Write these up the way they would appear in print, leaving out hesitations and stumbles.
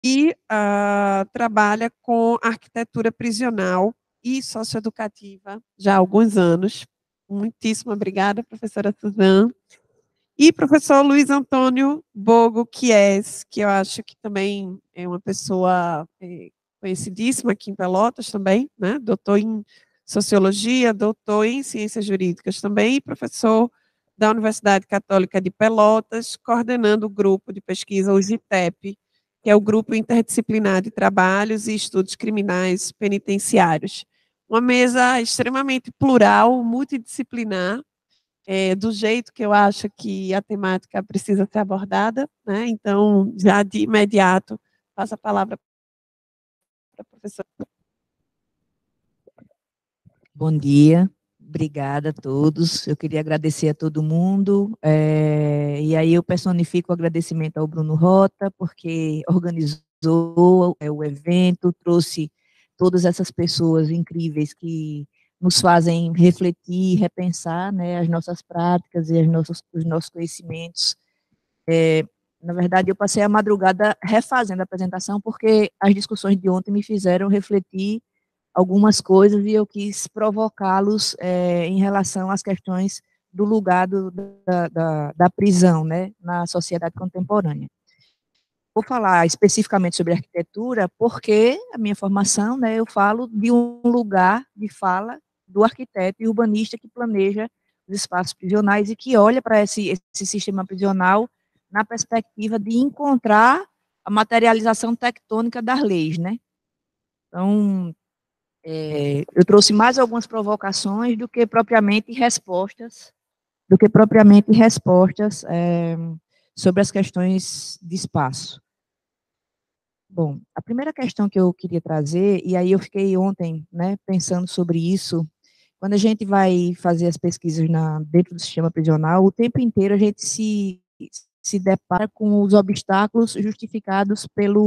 e trabalha com arquitetura prisional e socioeducativa já há alguns anos. Muitíssimo obrigada, professora Suzana. E professor Luiz Antônio Bogo Chies, que eu acho que também é uma pessoa conhecidíssima aqui em Pelotas também, né? Doutor em Sociologia, doutor em Ciências Jurídicas também, e professor da Universidade Católica de Pelotas, coordenando o grupo de pesquisa, o GITEP, que é o Grupo Interdisciplinar de Trabalhos e Estudos Criminais Penitenciários. Uma mesa extremamente plural, multidisciplinar, do jeito que eu acho que a temática precisa ser abordada, né? Então, já de imediato, passo a palavra para a professora. Bom dia, obrigada a todos. Eu queria agradecer a todo mundo, e aí eu personifico o agradecimento ao Bruno Rota, porque organizou o evento, trouxe todas essas pessoas incríveis que nos fazem refletir, repensar, né, as nossas práticas e os nossos conhecimentos. Na verdade, eu passei a madrugada refazendo a apresentação, porque as discussões de ontem me fizeram refletir algumas coisas e eu quis provocá-los em relação às questões do lugar da prisão, né, na sociedade contemporânea. Vou falar especificamente sobre arquitetura porque a minha formação, né, eu falo de um lugar de fala do arquiteto e urbanista que planeja os espaços prisionais e que olha para esse sistema prisional na perspectiva de encontrar a materialização tectônica das leis, né? Então, eu trouxe mais algumas provocações do que propriamente respostas sobre as questões de espaço. Bom, a primeira questão que eu queria trazer, e aí eu fiquei ontem, né, pensando sobre isso, quando a gente vai fazer as pesquisas dentro do sistema prisional, o tempo inteiro a gente se depara com os obstáculos justificados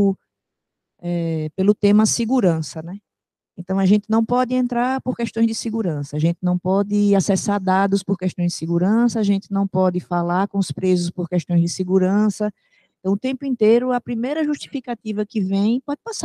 pelo tema segurança, né? Então, a gente não pode entrar por questões de segurança, a gente não pode acessar dados por questões de segurança, a gente não pode falar com os presos por questões de segurança. Então, o tempo inteiro, a primeira justificativa que vem,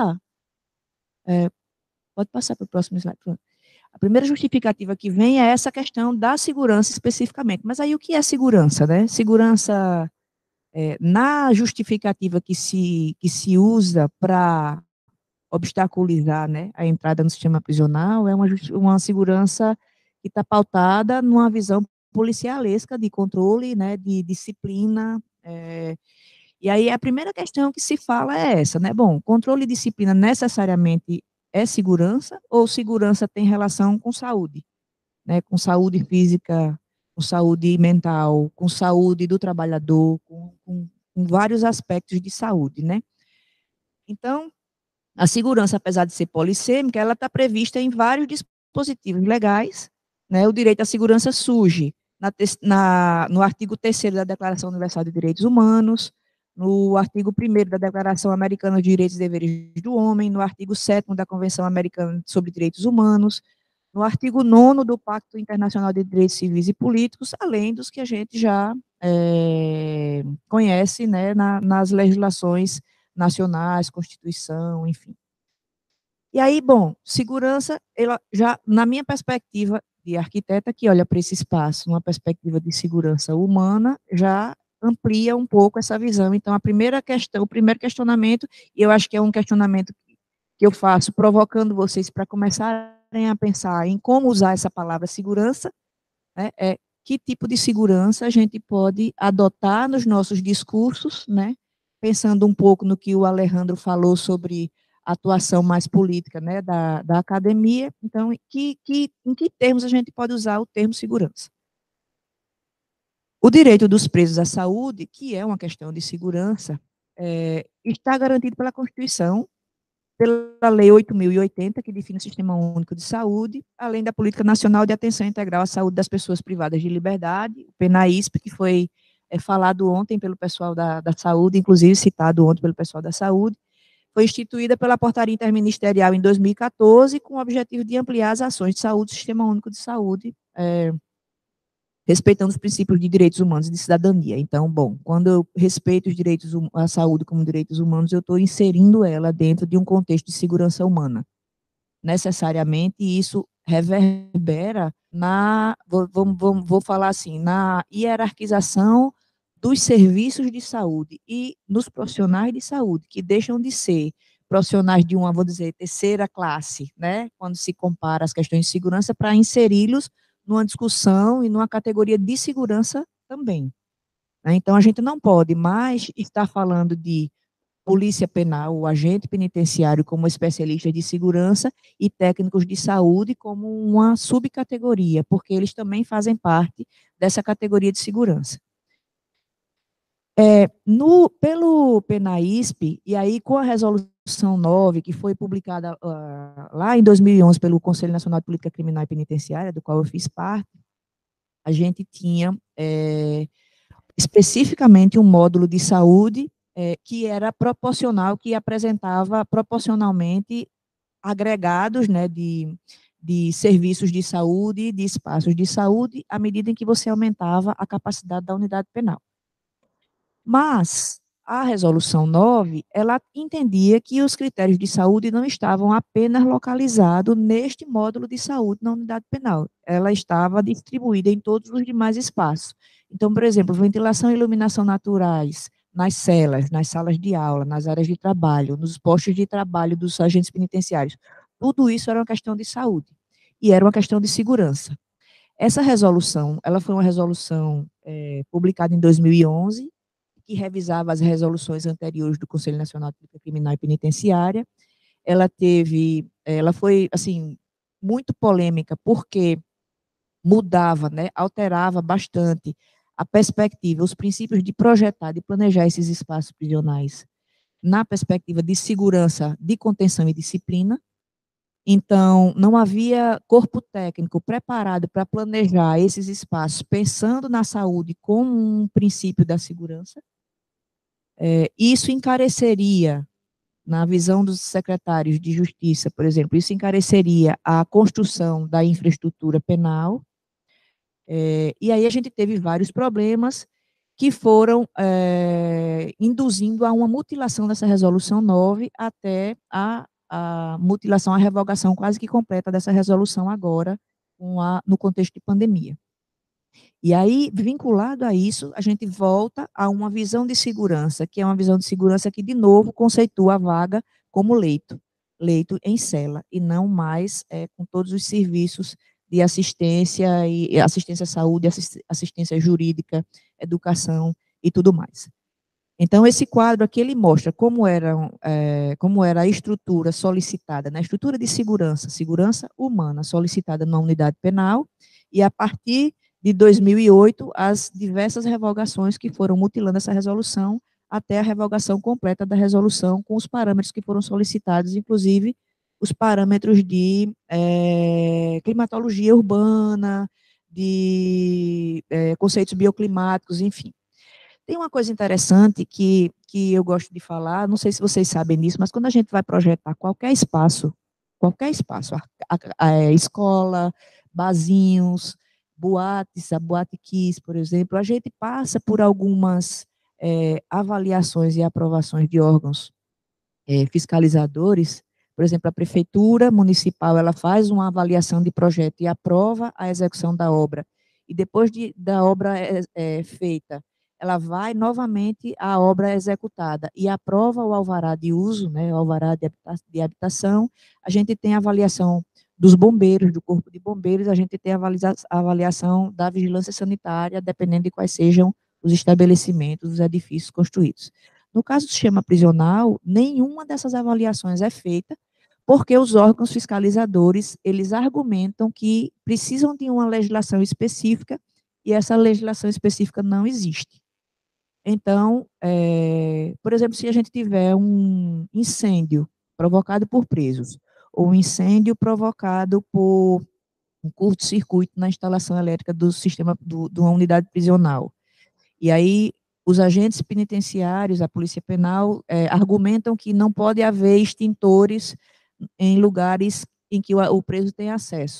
pode passar para o próximo slide. Pronto. A primeira justificativa que vem é essa questão da segurança especificamente. Mas aí, o que é segurança, né? Segurança, na justificativa que se usa para obstaculizar, né, a entrada no sistema prisional, é uma segurança que está pautada numa visão policialesca de controle, né, de disciplina, e aí a primeira questão que se fala é essa, né, bom, controle e disciplina necessariamente é segurança, ou segurança tem relação com saúde, né, com saúde física, com saúde mental, com saúde do trabalhador, com vários aspectos de saúde, né. Então, a segurança, apesar de ser polissêmica, ela está prevista em vários dispositivos legais, né? O direito à segurança surge no artigo 3º da Declaração Universal de Direitos Humanos, no artigo 1º da Declaração Americana de Direitos e Deveres do Homem, no artigo 7º da Convenção Americana sobre Direitos Humanos, no artigo 9º do Pacto Internacional de Direitos Civis e Políticos, além dos que a gente já conhece, né, nas legislações nacionais, Constituição, enfim. E aí, bom, segurança, ela já, na minha perspectiva de arquiteta, que olha para esse espaço, numa perspectiva de segurança humana, já amplia um pouco essa visão. Então, a primeira questão, o primeiro questionamento, e eu acho que é um questionamento que eu faço provocando vocês para começarem a pensar em como usar essa palavra segurança, né, é que tipo de segurança a gente pode adotar nos nossos discursos, né, pensando um pouco no que o Alejandro falou sobre a atuação mais política, né, da academia. Então, em que termos a gente pode usar o termo segurança? O direito dos presos à saúde, que é uma questão de segurança, está garantido pela Constituição, pela Lei 8.080, que define o Sistema Único de Saúde, além da Política Nacional de Atenção Integral à Saúde das Pessoas Privadas de Liberdade, o PNAISP, que foi falado ontem pelo pessoal da saúde, inclusive citado ontem pelo pessoal da saúde, foi instituída pela Portaria Interministerial em 2014, com o objetivo de ampliar as ações de saúde do Sistema Único de Saúde respeitando os princípios de direitos humanos e de cidadania. Então, bom, quando eu respeito os direitos, a saúde como direitos humanos, eu estou inserindo ela dentro de um contexto de segurança humana. Necessariamente, e isso reverbera vou falar assim, na hierarquização dos serviços de saúde e nos profissionais de saúde, que deixam de ser profissionais de uma, vou dizer, terceira classe, né, quando se compara as questões de segurança, para inseri-los numa discussão e numa categoria de segurança também. Né? Então, a gente não pode mais estar falando de polícia penal, o agente penitenciário como especialista de segurança e técnicos de saúde como uma subcategoria, porque eles também fazem parte dessa categoria de segurança. Pelo PENAISP, e aí com a resolução 9, que foi publicada lá em 2011 pelo Conselho Nacional de Política Criminal e Penitenciária, do qual eu fiz parte, a gente tinha especificamente um módulo de saúde que era proporcional, que apresentava proporcionalmente agregados, né, de serviços de saúde, de espaços de saúde, à medida em que você aumentava a capacidade da unidade penal. Mas a resolução 9, ela entendia que os critérios de saúde não estavam apenas localizados neste módulo de saúde na unidade penal. Ela estava distribuída em todos os demais espaços. Então, por exemplo, ventilação e iluminação naturais nas celas, nas salas de aula, nas áreas de trabalho, nos postos de trabalho dos agentes penitenciários. Tudo isso era uma questão de saúde e era uma questão de segurança. Essa resolução, ela foi uma resolução publicada em 2011, que revisava as resoluções anteriores do Conselho Nacional de Política Criminal e Penitenciária. Ela foi, assim, muito polêmica, porque mudava, né, alterava bastante a perspectiva, os princípios de projetar, de planejar esses espaços prisionais na perspectiva de segurança, de contenção e disciplina. Então, não havia corpo técnico preparado para planejar esses espaços, pensando na saúde como um princípio da segurança. Isso encareceria, na visão dos secretários de Justiça, por exemplo, isso encareceria a construção da infraestrutura penal, e aí a gente teve vários problemas que foram induzindo a uma mutilação dessa resolução 9 até a mutilação, a revogação quase que completa dessa resolução agora, no contexto de pandemia. E aí, vinculado a isso, a gente volta a uma visão de segurança, que é uma visão de segurança que, de novo, conceitua a vaga como leito em cela, e não mais com todos os serviços de assistência, e assistência à saúde, assistência jurídica, educação e tudo mais. Então, esse quadro aqui, ele mostra como era a estrutura solicitada, né, estrutura de segurança humana solicitada na unidade penal, e a partir de 2008, as diversas revogações que foram mutilando essa resolução, até a revogação completa da resolução, com os parâmetros que foram solicitados, inclusive os parâmetros de climatologia urbana, de conceitos bioclimáticos, enfim. Tem uma coisa interessante que eu gosto de falar, não sei se vocês sabem disso, mas quando a gente vai projetar qualquer espaço, escola, barzinhos, boates, a Boate Kiss, por exemplo, a gente passa por algumas avaliações e aprovações de órgãos fiscalizadores. Por exemplo, a prefeitura municipal, ela faz uma avaliação de projeto e aprova a execução da obra. E depois da obra feita, ela vai novamente à obra executada e aprova o alvará de uso, né, o alvará de habitação. A gente tem a avaliação dos bombeiros, do corpo de bombeiros, a gente tem a avaliação da vigilância sanitária, dependendo de quais sejam os estabelecimentos, os edifícios construídos. No caso do sistema prisional, nenhuma dessas avaliações é feita, porque os órgãos fiscalizadores, eles argumentam que precisam de uma legislação específica, e essa legislação específica não existe. Então, por exemplo, se a gente tiver um incêndio provocado por presos, ou um incêndio provocado por um curto-circuito na instalação elétrica do sistema, de uma unidade prisional, e aí os agentes penitenciários, a polícia penal, argumentam que não pode haver extintores em lugares em que o preso tem acesso.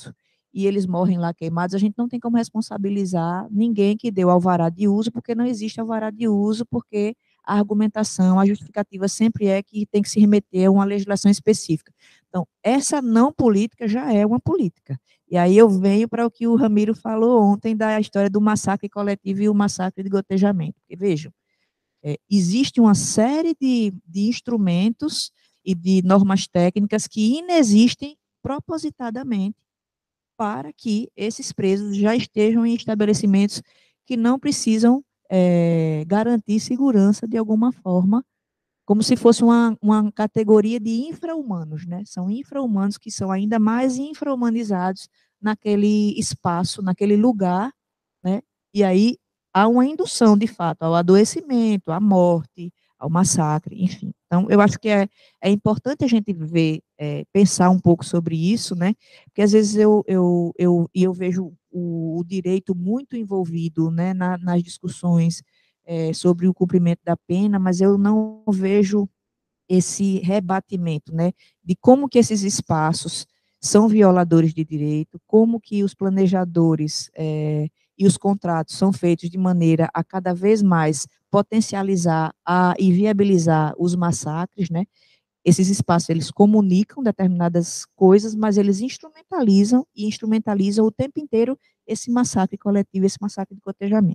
e eles morrem lá queimados, a gente não tem como responsabilizar ninguém que deu alvará de uso, porque não existe alvará de uso, porque a argumentação, a justificativa sempre é que tem que se remeter a uma legislação específica. Então, essa não política já é uma política. E aí eu venho para o que o Ramiro falou ontem da história do massacre coletivo e o massacre de gotejamento. Porque, vejam, existe uma série de instrumentos e de normas técnicas que inexistem propositadamente para que esses presos já estejam em estabelecimentos que não precisam garantir segurança de alguma forma, como se fosse uma categoria de infra-humanos, né? São infra-humanos que são ainda mais infra-humanizados naquele espaço, naquele lugar, né? E aí há uma indução, de fato, ao adoecimento, à morte, ao massacre, enfim. Então, eu acho que é importante a gente ver, pensar um pouco sobre isso, né? Porque às vezes eu vejo o direito muito envolvido, né, nas discussões sobre o cumprimento da pena, mas eu não vejo esse rebatimento, né, de como que esses espaços são violadores de direito, como que os planejadores e os contratos são feitos de maneira a cada vez mais potencializar e viabilizar os massacres, né? Esses espaços, eles comunicam determinadas coisas, mas eles instrumentalizam e instrumentalizam o tempo inteiro esse massacre coletivo, esse massacre de cotejamento.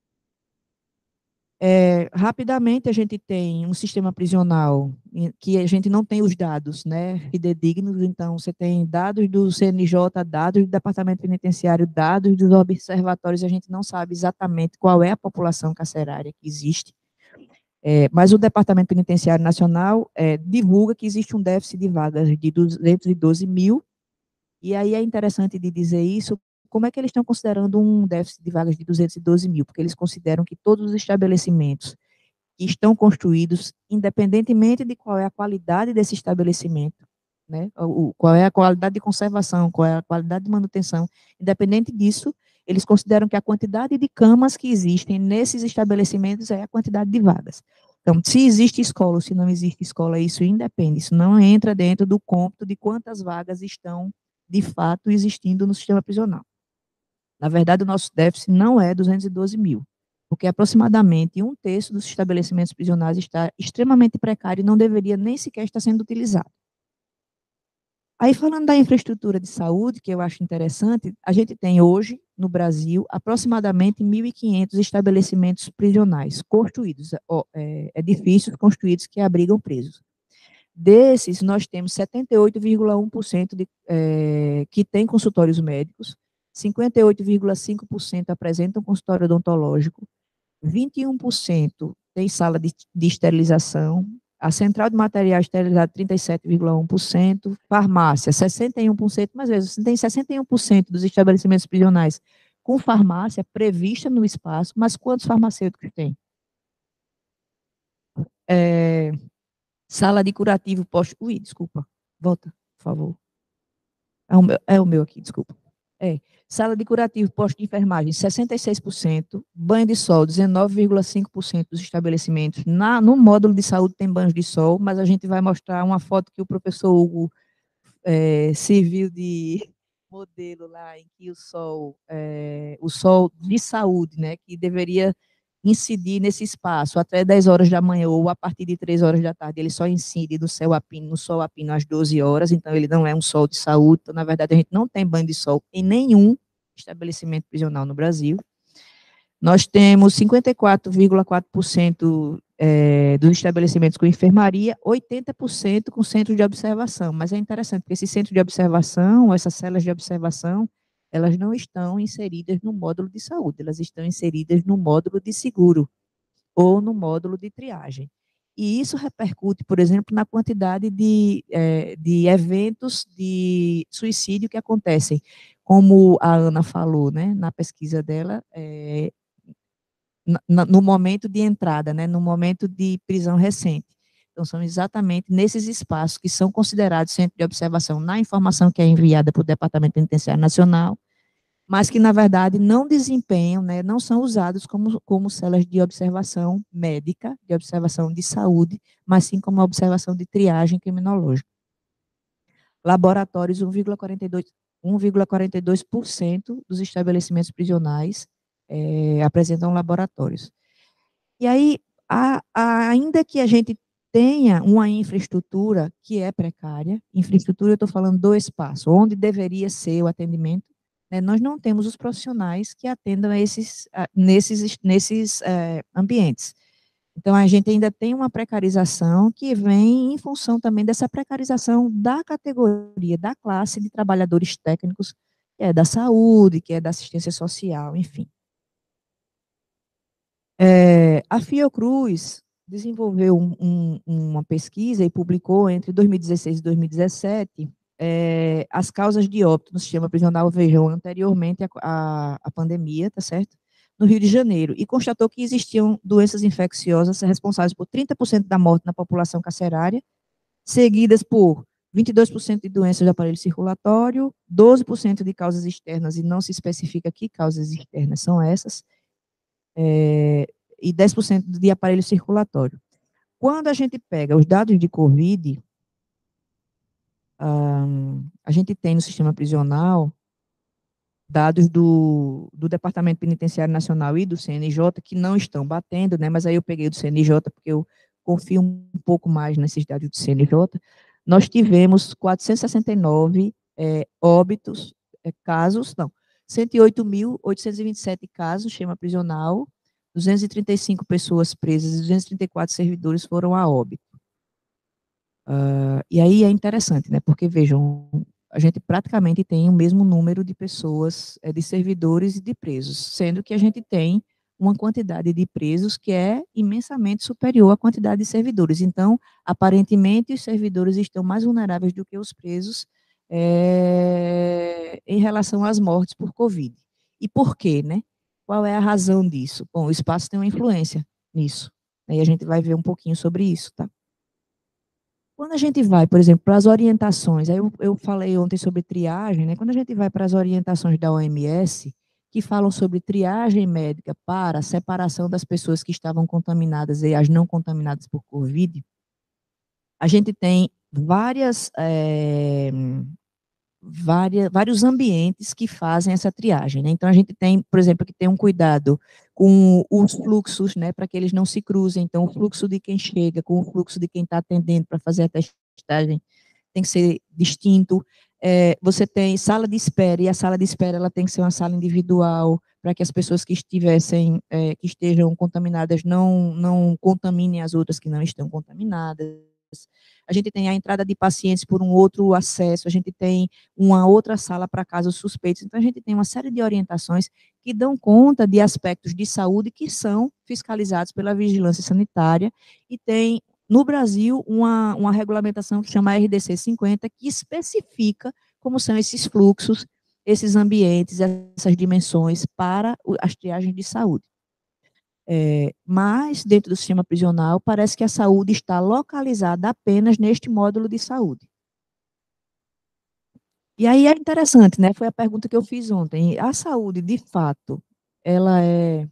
Rapidamente, a gente tem um sistema prisional que a gente não tem os dados, né, fidedignos, então você tem dados do CNJ, dados do Departamento Penitenciário, dados dos observatórios, a gente não sabe exatamente qual é a população carcerária que existe, mas o Departamento Penitenciário Nacional divulga que existe um déficit de vagas de 212 mil, e aí é interessante de dizer isso. Como é que eles estão considerando um déficit de vagas de 212 mil? Porque eles consideram que todos os estabelecimentos que estão construídos, independentemente de qual é a qualidade desse estabelecimento, né, qual é a qualidade de conservação, qual é a qualidade de manutenção, independente disso, eles consideram que a quantidade de camas que existem nesses estabelecimentos é a quantidade de vagas. Então, se existe escola ou se não existe escola, isso independe, isso não entra dentro do cômputo de quantas vagas estão, de fato, existindo no sistema prisional. Na verdade, o nosso déficit não é 212 mil, porque aproximadamente um terço dos estabelecimentos prisionais está extremamente precário e não deveria nem sequer estar sendo utilizado. Aí, falando da infraestrutura de saúde, que eu acho interessante, a gente tem hoje, no Brasil, aproximadamente 1.500 estabelecimentos prisionais construídos, edifícios construídos que abrigam presos. Desses, nós temos 78,1% que tem consultórios médicos, 58,5% apresentam consultório odontológico, 21% tem sala de esterilização, a central de material esterilizado 37,1%, farmácia 61%, mas veja, você tem 61% dos estabelecimentos prisionais com farmácia prevista no espaço, mas quantos farmacêuticos tem? Sala de curativo posto. Ui, desculpa. Volta, por favor. É o meu aqui, desculpa. Sala de curativo posto de enfermagem, 66%. Banho de sol, 19,5% dos estabelecimentos. No módulo de saúde tem banhos de sol, mas a gente vai mostrar uma foto que o professor Hugo serviu de modelo lá, em que o sol de saúde, né, que deveria incidir nesse espaço até 10 horas da manhã ou a partir de 3 horas da tarde, ele só incide no sol a pino às 12 horas, então ele não é um sol de saúde, então, na verdade, a gente não tem banho de sol em nenhum estabelecimento prisional no Brasil. Nós temos 54,4% dos estabelecimentos com enfermaria, 80% com centro de observação, mas é interessante, porque esse centro de observação, essas celas de observação, elas não estão inseridas no módulo de saúde, elas estão inseridas no módulo de seguro ou no módulo de triagem. E isso repercute, por exemplo, na quantidade de eventos de suicídio que acontecem. Como a Ana falou, né, na pesquisa dela, no momento de entrada, né, no momento de prisão recente. Então, são exatamente nesses espaços que são considerados centro de observação na informação que é enviada para o Departamento Penitenciário Nacional, mas que, na verdade, não desempenham, né, não são usados como celas de observação médica, de observação de saúde, mas sim como observação de triagem criminológica. Laboratórios, 1,42%. 1,42% dos estabelecimentos prisionais apresentam laboratórios. E aí, ainda que a gente tenha uma infraestrutura que é precária, infraestrutura eu estou falando do espaço, onde deveria ser o atendimento, né, nós não temos os profissionais que atendam nesses ambientes. Então, a gente ainda tem uma precarização que vem em função também dessa precarização da categoria, da classe de trabalhadores técnicos, que é da saúde, que é da assistência social, enfim. A Fiocruz desenvolveu uma pesquisa e publicou entre 2016 e 2017 as causas de óbito no sistema prisional, vejam, anteriormente à pandemia, tá certo? No Rio de Janeiro, e constatou que existiam doenças infecciosas responsáveis por 30% da morte na população carcerária, seguidas por 22% de doenças do aparelho circulatório, 12% de causas externas, e não se especifica que causas externas são essas, e 10% de aparelho circulatório. Quando a gente pega os dados de Covid, a gente tem no sistema prisional dados do Departamento Penitenciário Nacional e do CNJ que não estão batendo, né, mas aí eu peguei do CNJ porque eu confio um pouco mais nesses dados do CNJ. Nós tivemos 469 óbitos, casos, não, 108.827 casos no sistema prisional, 235 pessoas presas e 234 servidores foram a óbito. E aí é interessante, né, porque, vejam, a gente praticamente tem o mesmo número de pessoas, de servidores e de presos, sendo que a gente tem uma quantidade de presos que é imensamente superior à quantidade de servidores. Então, aparentemente, os servidores estão mais vulneráveis do que os presos em relação às mortes por Covid. E por quê, né? Qual é a razão disso? Bom, o espaço tem uma influência nisso, né, e a gente vai ver um pouquinho sobre isso, tá? Quando a gente vai, por exemplo, para as orientações, aí eu falei ontem sobre triagem, né? Quando a gente vai para as orientações da OMS, que falam sobre triagem médica para a separação das pessoas que estavam contaminadas e as não contaminadas por Covid, a gente tem vários ambientes que fazem essa triagem, né? Então, a gente tem, por exemplo, que ter um cuidado com os fluxos, né, para que eles não se cruzem. Então, o fluxo de quem chega com o fluxo de quem está atendendo para fazer a testagem tem que ser distinto. Você tem sala de espera, e a sala de espera ela tem que ser uma sala individual, para que as pessoas que estejam contaminadas não contaminem as outras que não estão contaminadas. A gente tem a entrada de pacientes por um outro acesso, a gente tem uma outra sala para casos suspeitos. Então, a gente tem uma série de orientações que dão conta de aspectos de saúde que são fiscalizados pela vigilância sanitária, e tem, no Brasil, uma regulamentação que chama RDC 50, que especifica como são esses fluxos, esses ambientes, essas dimensões para as triagens de saúde. Mas, dentro do sistema prisional, parece que a saúde está localizada apenas neste módulo de saúde. E aí é interessante, né? Foi a pergunta que eu fiz ontem. A saúde, de fato, ela é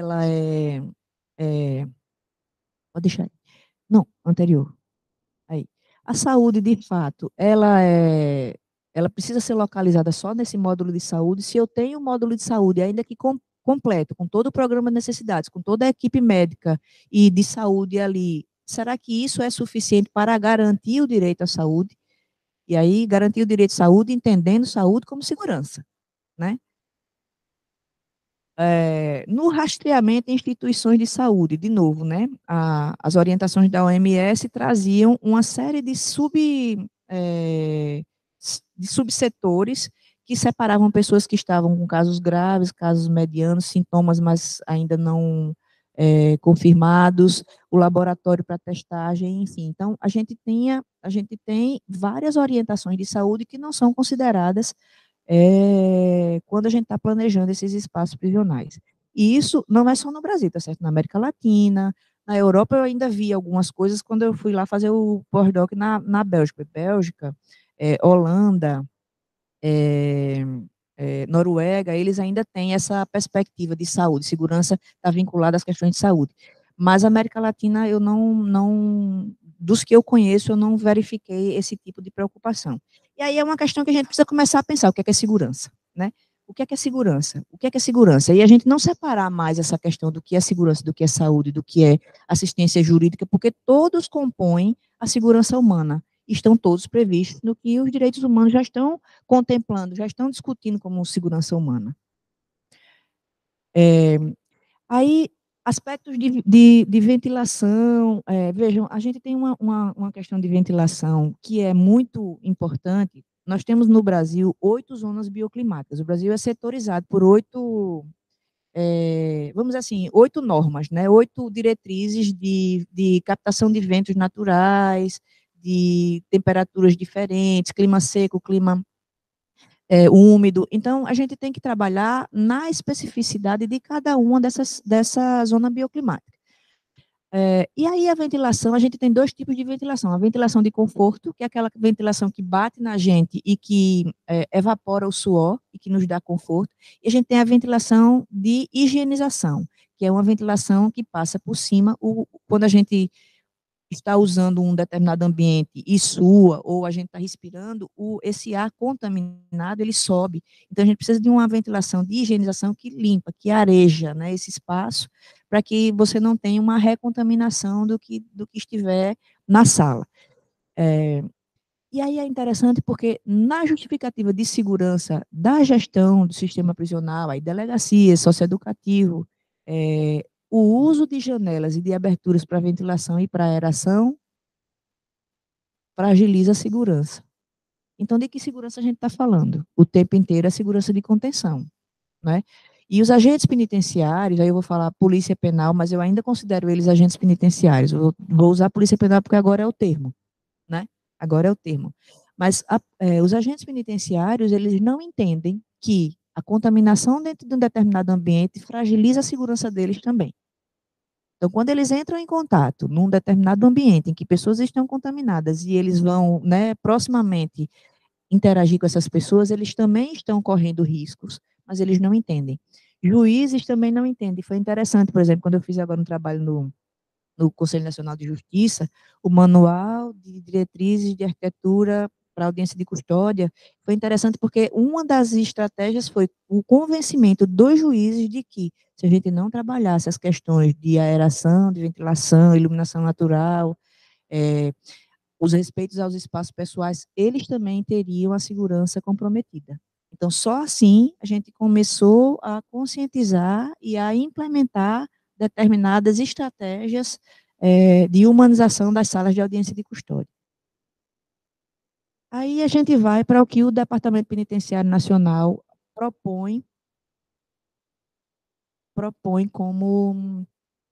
pode deixar aí. Não, anterior. Aí. A saúde, de fato, ela precisa ser localizada só nesse módulo de saúde. Se eu tenho um módulo de saúde, ainda que completo, com todo o programa de necessidades, com toda a equipe médica e de saúde ali, será que isso é suficiente para garantir o direito à saúde? E aí, garantir o direito à saúde, entendendo saúde como segurança, né? No rastreamento em instituições de saúde, de novo, né? As orientações da OMS traziam uma série de subsetores que separavam pessoas que estavam com casos graves, casos medianos, sintomas, mas ainda não confirmados, o laboratório para testagem, enfim. Então, a gente tem várias orientações de saúde que não são consideradas quando a gente está planejando esses espaços prisionais. E isso não é só no Brasil, tá certo? Na América Latina, na Europa eu ainda vi algumas coisas quando eu fui lá fazer o pós-doc na Bélgica. Bélgica, Holanda, Noruega, eles ainda têm essa perspectiva de saúde, segurança está vinculada às questões de saúde. Mas a América Latina eu não dos que eu conheço, eu não verifiquei esse tipo de preocupação. E aí é uma questão que a gente precisa começar a pensar, o que é segurança, né? O que é segurança? O que é segurança? E a gente não separar mais essa questão do que é segurança, do que é saúde, do que é assistência jurídica, porque todos compõem a segurança humana. Estão todos previstos no que os direitos humanos já estão contemplando, já estão discutindo como segurança humana. Aí, aspectos de ventilação, vejam, a gente tem uma questão de ventilação que é muito importante. Nós temos no Brasil 8 zonas bioclimáticas. O Brasil é setorizado por 8, vamos dizer assim, 8 normas, né? 8 diretrizes de captação de ventos naturais, de temperaturas diferentes, clima seco, clima úmido. Então, a gente tem que trabalhar na especificidade de cada uma dessa zona bioclimática. E aí a ventilação, a gente tem 2 tipos de ventilação. A ventilação de conforto, que é aquela ventilação que bate na gente e que evapora o suor e que nos dá conforto. E a gente tem a ventilação de higienização, que é uma ventilação que passa por cima, quando a gente está usando um determinado ambiente e sua, ou a gente está respirando, esse ar contaminado, ele sobe. Então, a gente precisa de uma ventilação de higienização que limpa, que areja, né, esse espaço, para que você não tenha uma recontaminação do que estiver na sala. E aí é interessante porque na justificativa de segurança da gestão do sistema prisional, aí delegacia, socioeducativo, o uso de janelas e de aberturas para ventilação e para aeração fragiliza a segurança. Então, de que segurança a gente está falando? O tempo inteiro é segurança de contenção, né? E os agentes penitenciários, aí eu vou falar polícia penal, mas eu ainda considero eles agentes penitenciários. Eu vou usar polícia penal porque agora é o termo, né? Agora é o termo. Mas os agentes penitenciários, eles não entendem que a contaminação dentro de um determinado ambiente fragiliza a segurança deles também. Então, quando eles entram em contato num determinado ambiente em que pessoas estão contaminadas e eles vão, né, proximamente interagir com essas pessoas, eles também estão correndo riscos, mas eles não entendem. Juízes também não entendem. Foi interessante, por exemplo, quando eu fiz agora um trabalho no Conselho Nacional de Justiça, o Manual de Diretrizes de Arquitetura para Audiência de Custódia, foi interessante porque uma das estratégias foi o convencimento dos juízes de que, se a gente não trabalhasse as questões de aeração, de ventilação, iluminação natural, os respeitos aos espaços pessoais, eles também teriam a segurança comprometida. Então, só assim a gente começou a conscientizar e a implementar determinadas estratégias de humanização das salas de audiência de custódia. Aí a gente vai para o que o Departamento Penitenciário Nacional propõe como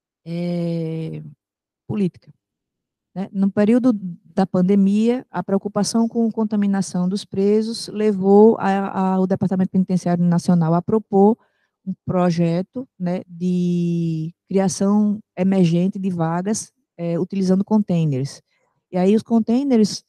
política. Né? No período da pandemia, a preocupação com a contaminação dos presos levou o Departamento Penitenciário Nacional a propor um projeto, né, de criação emergente de vagas utilizando containers. E aí os containers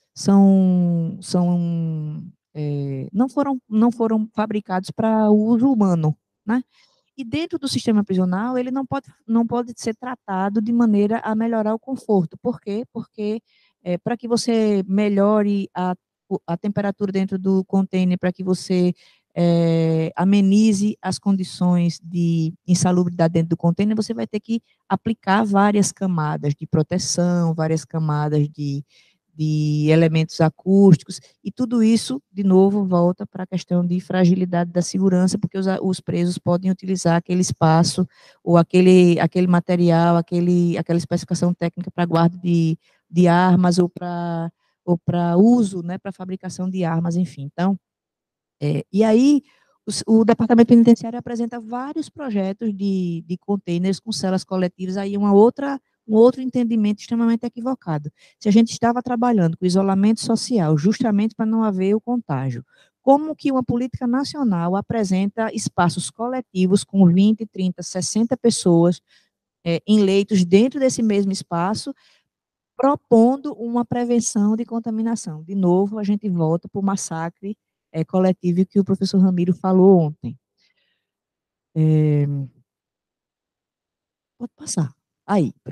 não foram fabricados para uso humano, né? E dentro do sistema prisional, ele não pode ser tratado de maneira a melhorar o conforto. Por quê? Porque para que você melhore a temperatura dentro do container, para que você amenize as condições de insalubridade dentro do container, você vai ter que aplicar várias camadas de proteção, várias camadas de elementos acústicos, e tudo isso, de novo, volta para a questão de fragilidade da segurança, porque os presos podem utilizar aquele espaço, ou aquele material, aquela especificação técnica para guarda de armas, ou para uso, né, para fabricação de armas, enfim. Então, e aí, o Departamento Penitenciário apresenta vários projetos de containers com celas coletivas, aí um outro entendimento extremamente equivocado. Se a gente estava trabalhando com isolamento social, justamente para não haver o contágio, como que uma política nacional apresenta espaços coletivos com 20, 30, 60 pessoas em leitos dentro desse mesmo espaço, propondo uma prevenção de contaminação? De novo, a gente volta para o massacre coletivo que o professor Ramiro falou ontem. Pode passar. Aí, pronto.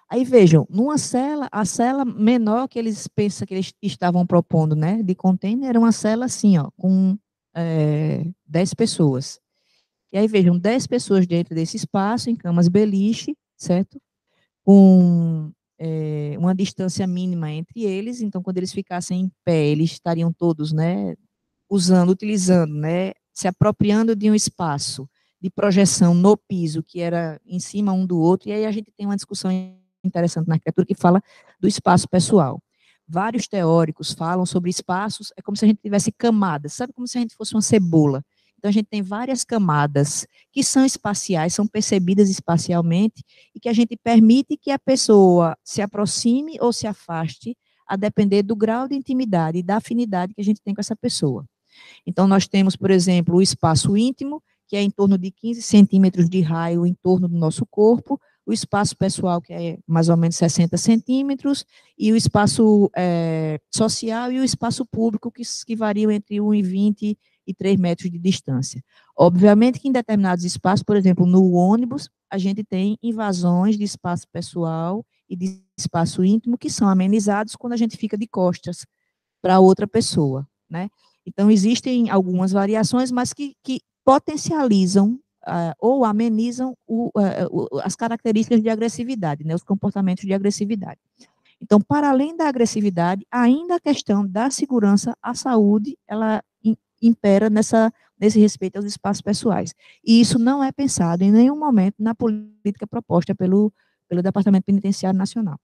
Aí vejam, numa cela, a cela menor que eles pensam que eles estavam propondo, né, de container, era uma cela assim, ó, com 10 pessoas. E aí vejam, 10 pessoas dentro desse espaço, em camas beliche, certo? Com uma distância mínima entre eles, então quando eles ficassem em pé, eles estariam todos, né, utilizando, né, se apropriando de um espaço de projeção no piso, que era em cima um do outro, e aí a gente tem uma discussão interessante na arquitetura que fala do espaço pessoal. Vários teóricos falam sobre espaços, é como se a gente tivesse camadas, sabe, como se a gente fosse uma cebola. Então a gente tem várias camadas que são espaciais, são percebidas espacialmente, e que a gente permite que a pessoa se aproxime ou se afaste, a depender do grau de intimidade e da afinidade que a gente tem com essa pessoa. Então, nós temos, por exemplo, o espaço íntimo, que é em torno de 15 centímetros de raio em torno do nosso corpo, o espaço pessoal, que é mais ou menos 60 centímetros, e o espaço social e o espaço público, que variam entre 1,20 e 3 metros de distância. Obviamente que em determinados espaços, por exemplo, no ônibus, a gente tem invasões de espaço pessoal e de espaço íntimo que são amenizados quando a gente fica de costas para outra pessoa, né? Então, existem algumas variações, mas que potencializam ou amenizam as características de agressividade, né, os comportamentos de agressividade. Então, para além da agressividade, ainda a questão da segurança, a saúde, ela impera nesse respeito aos espaços pessoais. E isso não é pensado em nenhum momento na política proposta pelo Departamento Penitenciário Nacional.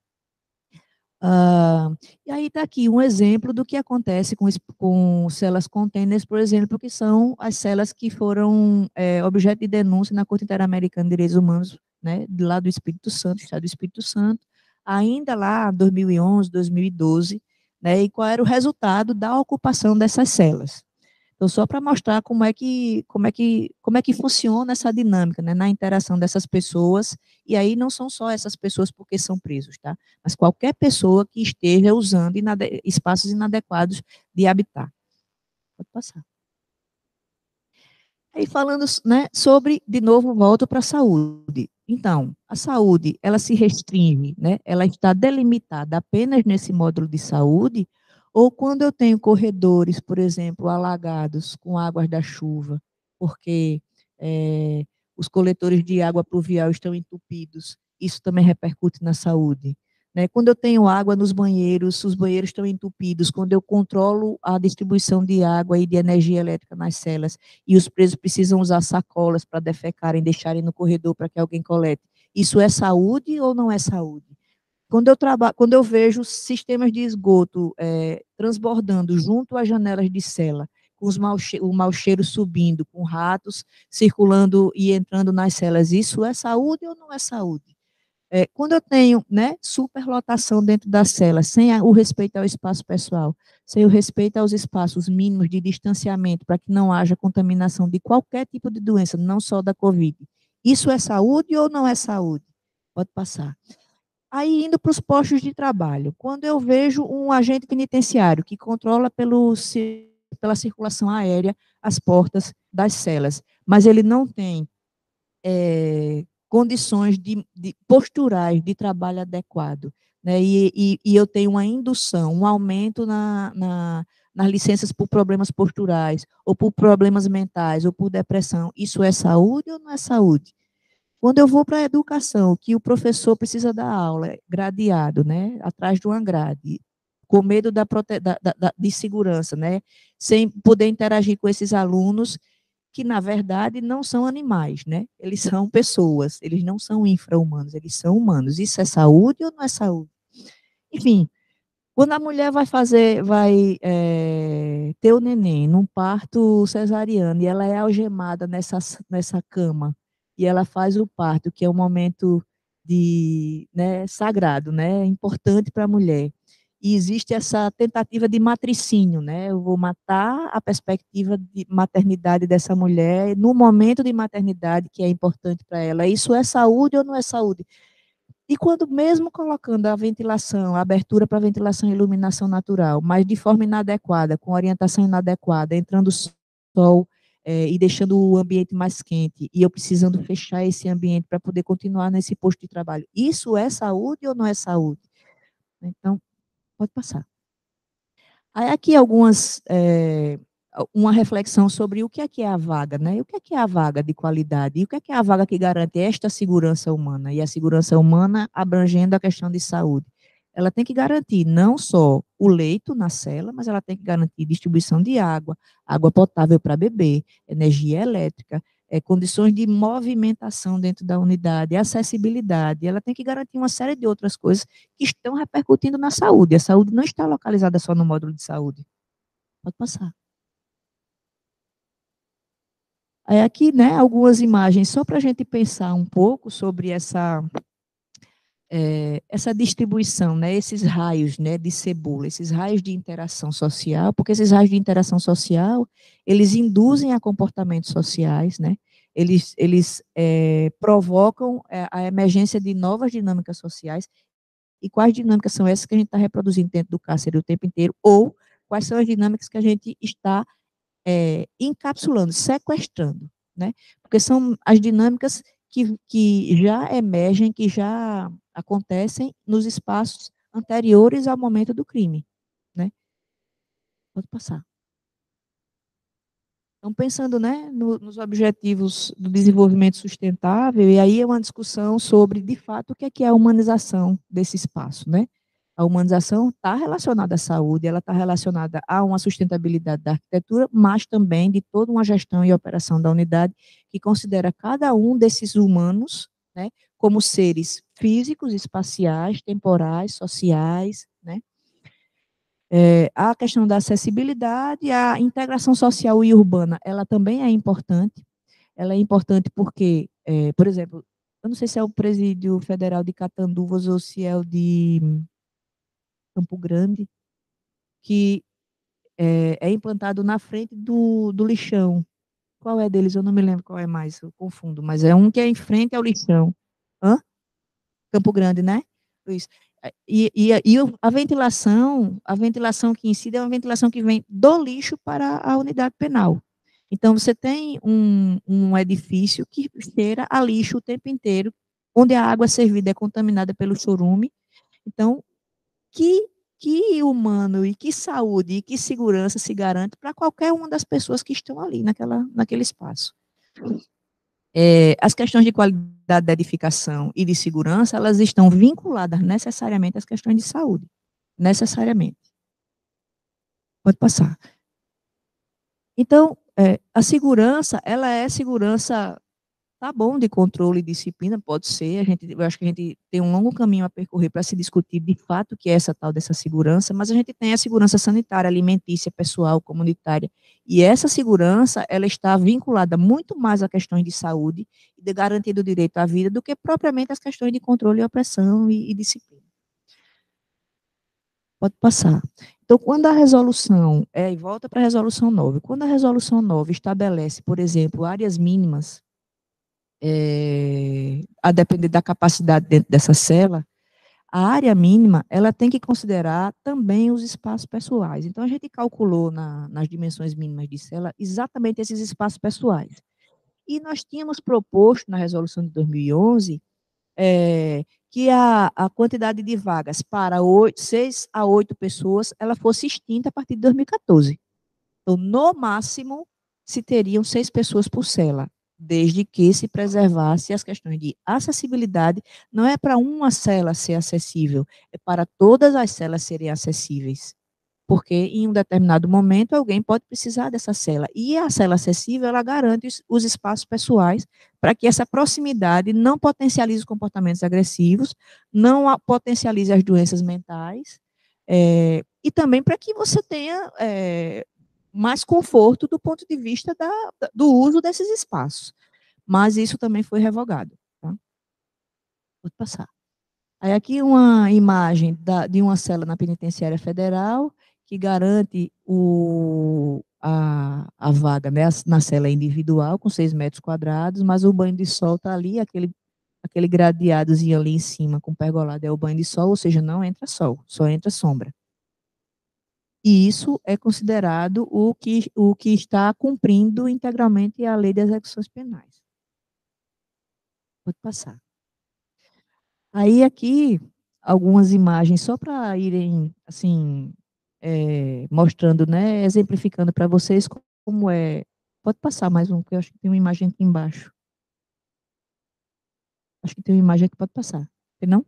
E aí está aqui um exemplo do que acontece com celas containers, por exemplo, que são as celas que foram objeto de denúncia na Corte Interamericana de Direitos Humanos, né, lá do Espírito Santo, Estado do Espírito Santo, ainda lá 2011, 2012, né, e qual era o resultado da ocupação dessas celas. Então, só para mostrar como é que funciona essa dinâmica, né, na interação dessas pessoas, e aí não são só essas pessoas porque são presos, tá? Mas qualquer pessoa que esteja usando espaços inadequados de habitar. Pode passar. Aí falando, né, sobre, de novo, volto para a saúde. Então, a saúde, ela se restringe, né, ela está delimitada apenas nesse módulo de saúde, ou quando eu tenho corredores, por exemplo, alagados com águas da chuva, porque os coletores de água pluvial estão entupidos, isso também repercute na saúde. Né? Quando eu tenho água nos banheiros, os banheiros estão entupidos, quando eu controlo a distribuição de água e de energia elétrica nas celas, e os presos precisam usar sacolas para defecarem, deixarem no corredor para que alguém colete. Isso é saúde ou não é saúde? Quando eu vejo sistemas de esgoto transbordando junto às janelas de cela, com o mau cheiro subindo, com ratos circulando e entrando nas celas, isso é saúde ou não é saúde? Quando eu tenho, né, superlotação dentro da cela, sem o respeito ao espaço pessoal, sem o respeito aos espaços mínimos de distanciamento, para que não haja contaminação de qualquer tipo de doença, não só da Covid, isso é saúde ou não é saúde? Pode passar. Aí, indo para os postos de trabalho, quando eu vejo um agente penitenciário que controla pela circulação aérea as portas das celas, mas ele não tem condições posturais de trabalho adequado, né? E eu tenho uma indução, um aumento nas licenças por problemas posturais, ou por problemas mentais, ou por depressão. Isso é saúde ou não é saúde? Quando eu vou para a educação, que o professor precisa dar aula, gradeado, né, atrás de uma grade, com medo de segurança, né, sem poder interagir com esses alunos, que na verdade não são animais, né, eles são pessoas, eles não são infra-humanos, eles são humanos. Isso é saúde ou não é saúde? Enfim, quando a mulher vai ter o neném num parto cesariano e ela é algemada nessa cama e ela faz o parto, que é um momento né, sagrado, né, importante para a mulher. E existe essa tentativa de matricínio, né? Eu vou matar a perspectiva de maternidade dessa mulher no momento de maternidade que é importante para ela. Isso é saúde ou não é saúde? E quando mesmo colocando a ventilação, a abertura para ventilação e iluminação natural, mas de forma inadequada, com orientação inadequada, entrando sol, e deixando o ambiente mais quente, e eu precisando fechar esse ambiente para poder continuar nesse posto de trabalho. Isso é saúde ou não é saúde? Então, pode passar. Aí aqui uma reflexão sobre o que é a vaga, né? O que é a vaga de qualidade? E o que é a vaga que garante esta segurança humana? E a segurança humana abrangendo a questão de saúde. Ela tem que garantir não só o leito na cela, mas ela tem que garantir distribuição de água, água potável para beber, energia elétrica, condições de movimentação dentro da unidade, acessibilidade. Ela tem que garantir uma série de outras coisas que estão repercutindo na saúde. A saúde não está localizada só no módulo de saúde. Pode passar. Aí aqui, né, algumas imagens, só para a gente pensar um pouco sobre essa distribuição, né, esses raios, né, de cebola, esses raios de interação social, porque esses raios de interação social, eles induzem a comportamentos sociais, né, eles provocam a emergência de novas dinâmicas sociais. E quais dinâmicas são essas que a gente está reproduzindo dentro do cárcere o tempo inteiro, ou quais são as dinâmicas que a gente está encapsulando, sequestrando, né? Porque são as dinâmicas que já emergem, que já acontecem nos espaços anteriores ao momento do crime, né? Pode passar. Então, pensando, né, nos objetivos do desenvolvimento sustentável, e aí é uma discussão sobre, de fato, o que é a humanização desse espaço, né? A humanização está relacionada à saúde, ela está relacionada a uma sustentabilidade da arquitetura, mas também de toda uma gestão e operação da unidade que considera cada um desses humanos, né, como seres físicos, espaciais, temporais, sociais, né? A questão da acessibilidade, a integração social e urbana, ela também é importante. Ela é importante porque, por exemplo, eu não sei se é o Presídio Federal de Catanduvas ou se é o de Campo Grande, que é implantado na frente do lixão. Qual é deles? Eu não me lembro qual é mais, eu confundo, mas é um que é em frente ao lixão. Hã? Campo Grande, né? Isso. E a ventilação que incide é uma ventilação que vem do lixo para a unidade penal. Então, você tem um edifício que cheira a lixo o tempo inteiro, onde a água servida é contaminada pelo chorume. Então, que humano e que saúde e que segurança se garante para qualquer uma das pessoas que estão ali naquele espaço. As questões de qualidade da edificação e de segurança, elas estão vinculadas necessariamente às questões de saúde. Necessariamente. Pode passar. Então, a segurança, ela é segurança, tá bom, de controle e disciplina, pode ser, eu acho que a gente tem um longo caminho a percorrer para se discutir de fato o que é essa tal dessa segurança, mas a gente tem a segurança sanitária, alimentícia, pessoal, comunitária, e essa segurança, ela está vinculada muito mais a questões de saúde e de garantia do direito à vida do que propriamente as questões de controle e opressão e disciplina. Pode passar. Então, quando a resolução, e volta para a resolução 9, quando a resolução 9 estabelece, por exemplo, áreas mínimas, a depender da capacidade dentro dessa cela, a área mínima, ela tem que considerar também os espaços pessoais. Então, a gente calculou nas dimensões mínimas de cela exatamente esses espaços pessoais. E nós tínhamos proposto na resolução de 2011 que a quantidade de vagas para 6 a 8 pessoas, ela fosse extinta a partir de 2014. Então, no máximo, se teriam 6 pessoas por cela, desde que se preservasse as questões de acessibilidade. Não é para uma cela ser acessível, é para todas as celas serem acessíveis. Porque em um determinado momento alguém pode precisar dessa cela. E a cela acessível, ela garante os espaços pessoais para que essa proximidade não potencialize os comportamentos agressivos, não potencialize as doenças mentais, e também para que você tenha mais conforto do ponto de vista do uso desses espaços. Mas isso também foi revogado. Tá? Pode passar. Aí aqui uma imagem de uma cela na penitenciária federal que garante a vaga, né, na cela individual com 6 metros quadrados, mas o banho de sol está ali, aquele gradeadozinho ali em cima com pergolado é o banho de sol, ou seja, não entra sol, só entra sombra. E isso é considerado o que está cumprindo integralmente a lei de execuções penais. Pode passar. Aí aqui, algumas imagens, só para irem, assim, mostrando, né, exemplificando para vocês como é. Pode passar mais um, porque eu acho que tem uma imagem aqui embaixo. Acho que tem uma imagem aqui, pode passar. Tem não?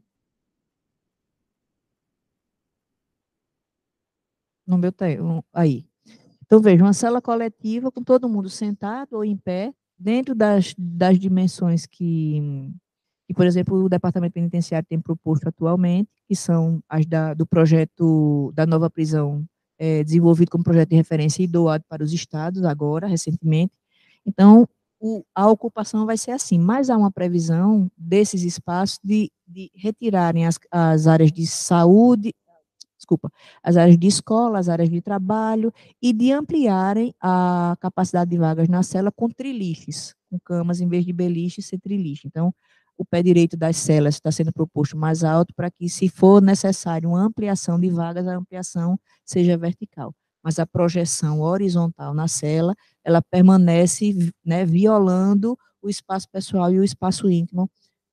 No meu aí. Então, veja, uma cela coletiva com todo mundo sentado ou em pé, dentro das dimensões que, por exemplo, o Departamento Penitenciário tem proposto atualmente, que são as do projeto da nova prisão, desenvolvido como projeto de referência e doado para os estados agora, recentemente. Então, a ocupação vai ser assim, mas há uma previsão desses espaços de retirarem as áreas de saúde, desculpa, as áreas de escola, as áreas de trabalho, e de ampliarem a capacidade de vagas na cela com triliches, com camas em vez de beliche, ser triliche. Então, o pé direito das celas está sendo proposto mais alto para que, se for necessário uma ampliação de vagas, a ampliação seja vertical. Mas a projeção horizontal na cela, ela permanece, né, violando o espaço pessoal e o espaço íntimo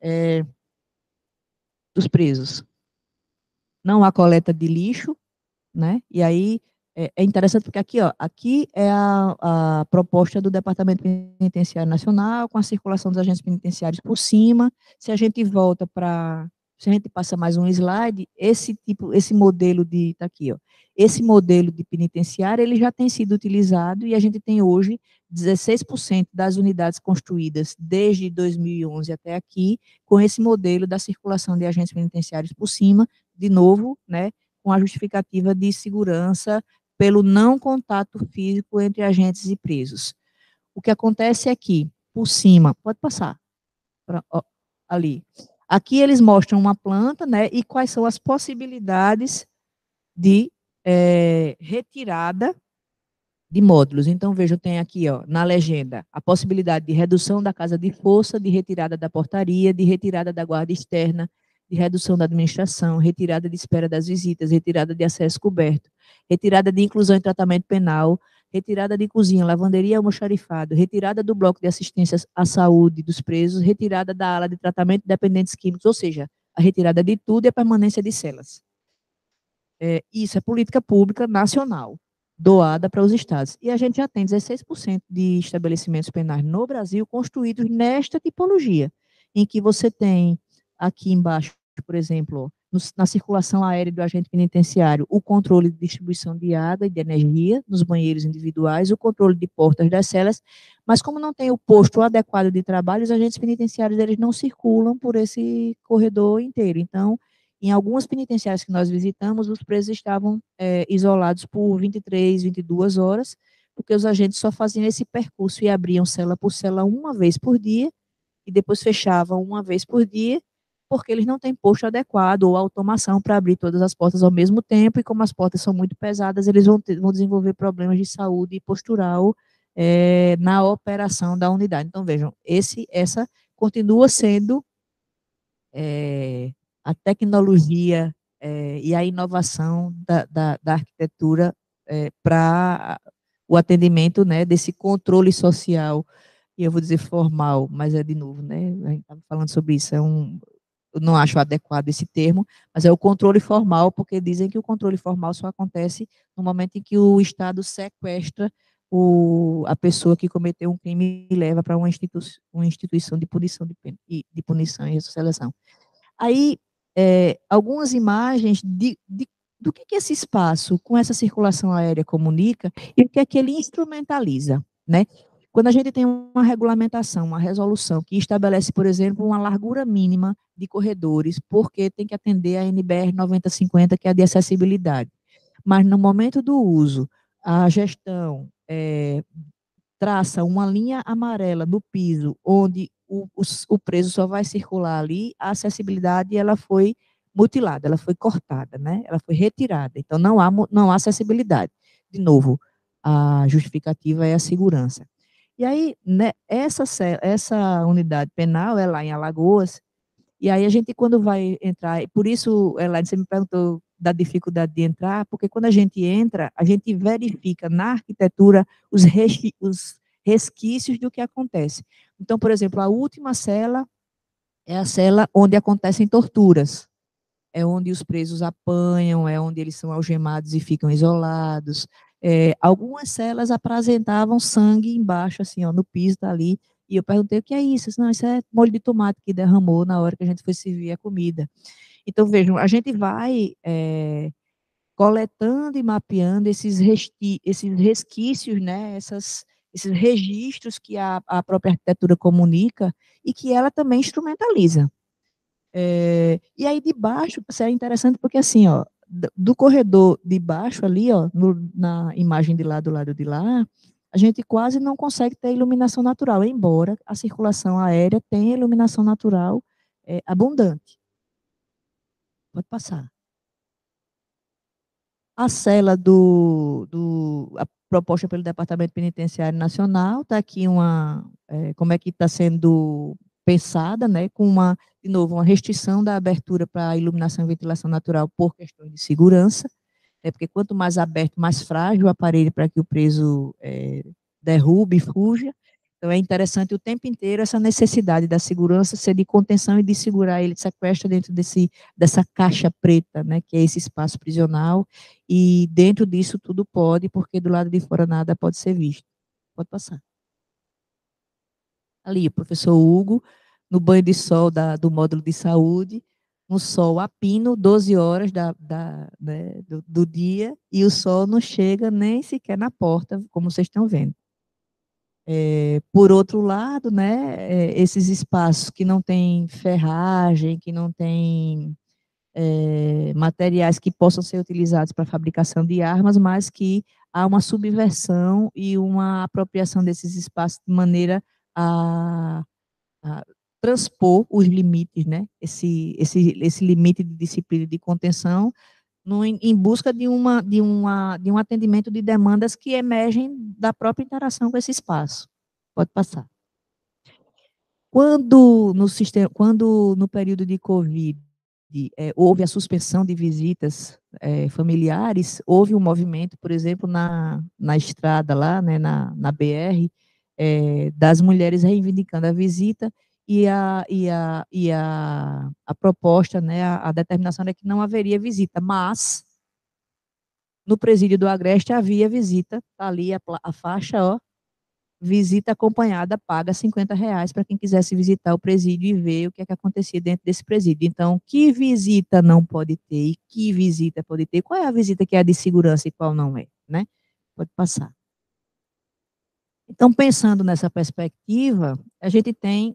dos presos. Não há coleta de lixo, né? E aí é interessante porque aqui, ó, aqui é a proposta do Departamento Penitenciário Nacional, com a circulação dos agentes penitenciários por cima. Se a gente volta para, se a gente passa mais um slide, esse modelo tá aqui, ó, esse modelo de penitenciário, ele já tem sido utilizado e a gente tem hoje 16% das unidades construídas desde 2011 até aqui, com esse modelo da circulação de agentes penitenciários por cima, de novo, né, com a justificativa de segurança pelo não contato físico entre agentes e presos. O que acontece é que, por cima, pode passar, ó, ali. Aqui eles mostram uma planta, né, e quais são as possibilidades de retirada de módulos. Então, veja, tem aqui, ó, na legenda, a possibilidade de redução da casa de força, de retirada da portaria, de retirada da guarda externa, de redução da administração, retirada de espera das visitas, retirada de acesso coberto, retirada de inclusão em tratamento penal, retirada de cozinha, lavanderia e almoxarifado, retirada do bloco de assistência à saúde dos presos, retirada da ala de tratamento de dependentes químicos, ou seja, a retirada de tudo e a permanência de celas. Isso é política pública nacional, doada para os estados. E a gente já tem 16% de estabelecimentos penais no Brasil construídos nesta tipologia, em que você tem aqui embaixo, por exemplo, na circulação aérea do agente penitenciário, o controle de distribuição de água e de energia nos banheiros individuais, o controle de portas das celas, mas como não tem o posto adequado de trabalho, os agentes penitenciários eles não circulam por esse corredor inteiro. Então, em algumas penitenciárias que nós visitamos, os presos estavam isolados por 23, 22 horas, porque os agentes só faziam esse percurso e abriam cela por cela uma vez por dia, e depois fechavam uma vez por dia, porque eles não têm posto adequado ou automação para abrir todas as portas ao mesmo tempo, e como as portas são muito pesadas, eles vão desenvolver problemas de saúde postural na operação da unidade. Então, vejam, essa continua sendo a tecnologia e a inovação da arquitetura para o atendimento, né, desse controle social, e eu vou dizer formal, mas de novo, né, a gente estava falando sobre isso, eu não acho adequado esse termo, mas é o controle formal, porque dizem que o controle formal só acontece no momento em que o Estado sequestra a pessoa que cometeu um crime e leva para uma instituição de punição de punição e ressocialização. Aí, algumas imagens do que esse espaço com essa circulação aérea comunica e o que é que ele instrumentaliza, né? Quando a gente tem uma regulamentação, uma resolução que estabelece, por exemplo, uma largura mínima de corredores, porque tem que atender a NBR 9050, que é a de acessibilidade. Mas no momento do uso, a gestão traça uma linha amarela no piso, onde o preso só vai circular ali, a acessibilidade ela foi mutilada, ela foi cortada, né? Ela foi retirada. Então, não há acessibilidade. De novo, a justificativa é a segurança. E aí, né, essa unidade penal é lá em Alagoas, e aí a gente, quando vai entrar, por isso, Elaine, você me perguntou da dificuldade de entrar, porque quando a gente entra, a gente verifica na arquitetura os resquícios do que acontece. Então, por exemplo, a última cela é a cela onde acontecem torturas, é onde os presos apanham, é onde eles são algemados e ficam isolados. Algumas celas apresentavam sangue embaixo, assim, ó, no piso dali, e eu perguntei o que é isso? Não, isso é molho de tomate que derramou na hora que a gente foi servir a comida. Então, vejam, a gente vai coletando e mapeando esses resquícios, né, esses registros que a própria arquitetura comunica e que ela também instrumentaliza. E aí de baixo, é interessante porque assim, ó, do corredor de baixo ali, ó, na imagem de lá, do lado de lá, a gente quase não consegue ter iluminação natural, embora a circulação aérea tenha iluminação natural abundante. Pode passar. A cela a proposta pelo Departamento Penitenciário Nacional, está aqui como é que está sendo pensada, né, com de novo, uma restrição da abertura para a iluminação e ventilação natural por questões de segurança, porque quanto mais aberto, mais frágil o aparelho para que o preso derrube e fuja. Então, é interessante o tempo inteiro essa necessidade da segurança ser de contenção e de segurar ele, de sequestro dentro dessa caixa preta, né, que é esse espaço prisional, e dentro disso tudo pode, porque do lado de fora nada pode ser visto. Pode passar. Ali, o professor Hugo, no banho de sol do módulo de saúde, um sol a pino, 12 horas né, do dia, e o sol não chega nem sequer na porta, como vocês estão vendo. Por outro lado, né, esses espaços que não têm ferragem, que não têm materiais que possam ser utilizados para a fabricação de armas, mas que há uma subversão e uma apropriação desses espaços de maneira a transpor os limites, né, esse limite de disciplina e de contenção, em busca de um atendimento de demandas que emergem da própria interação com esse espaço. Pode passar. Quando no período de Covid houve a suspensão de visitas familiares, houve um movimento, por exemplo, na estrada lá, né, na BR, das mulheres reivindicando a visita a proposta, né, a determinação é que não haveria visita, mas no presídio do Agreste havia visita, tá ali a faixa, ó, visita acompanhada paga R$ 50 para quem quisesse visitar o presídio e ver o que é que acontecia dentro desse presídio. Então, que visita não pode ter e que visita pode ter? Qual é a visita que é a de segurança e qual não é, né? Pode passar. Então, pensando nessa perspectiva, a gente tem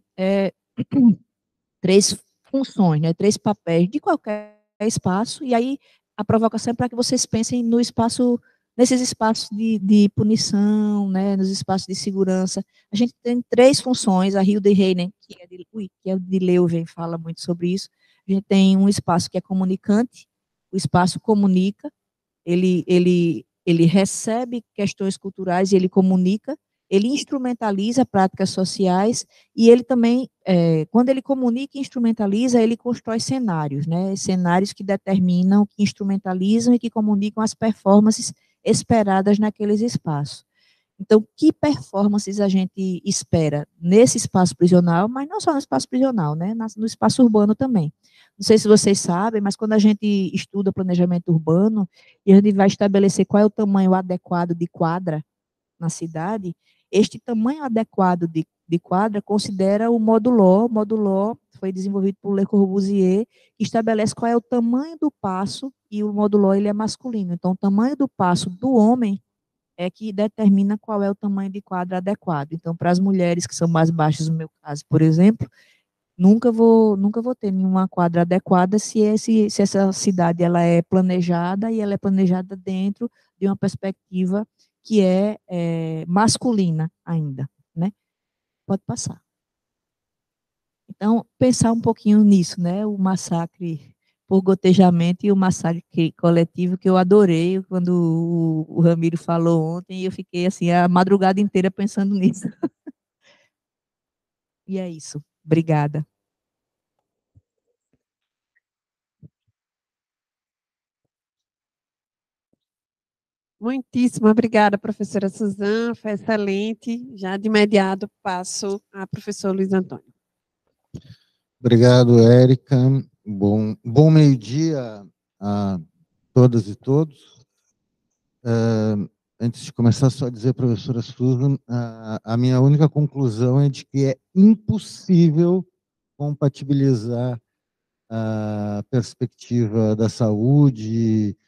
três funções, né? Três papéis de qualquer espaço, e aí a provocação é para que vocês pensem no espaço, nesses espaços de punição, né, nos espaços de segurança. A gente tem três funções, a Hilde Heinen, que é de Leuven, fala muito sobre isso. A gente tem um espaço que é comunicante, o espaço comunica, ele recebe questões culturais e ele comunica, ele instrumentaliza práticas sociais e ele também, quando ele comunica e instrumentaliza, ele constrói cenários, né? Cenários que determinam, que instrumentalizam e que comunicam as performances esperadas naqueles espaços. Então, que performances a gente espera nesse espaço prisional, mas não só no espaço prisional, né? No espaço urbano também. Não sei se vocês sabem, mas quando a gente estuda planejamento urbano e a gente vai estabelecer qual é o tamanho adequado de quadra na cidade, este tamanho adequado de quadra considera o módulo. O módulo foi desenvolvido por Le Corbusier, que estabelece qual é o tamanho do passo, e o módulo ele é masculino. Então, o tamanho do passo do homem é que determina qual é o tamanho de quadra adequado. Então, para as mulheres que são mais baixas, no meu caso, por exemplo, nunca vou ter nenhuma quadra adequada se essa cidade ela é planejada e ela é planejada dentro de uma perspectiva que é masculina ainda, né? Pode passar. Então, pensar um pouquinho nisso, né? O massacre por gotejamento e o massacre coletivo, que eu adorei quando o Ramiro falou ontem, e eu fiquei assim a madrugada inteira pensando nisso. E é isso. Obrigada. Muitíssimo obrigada, professora Suzana, foi excelente. Já de imediato passo a professor Luiz Antônio. Obrigado, Érica. Bom meio-dia a todas e todos. Antes de começar, só dizer, professora Susan, a minha única conclusão é de que é impossível compatibilizar a perspectiva da saúde,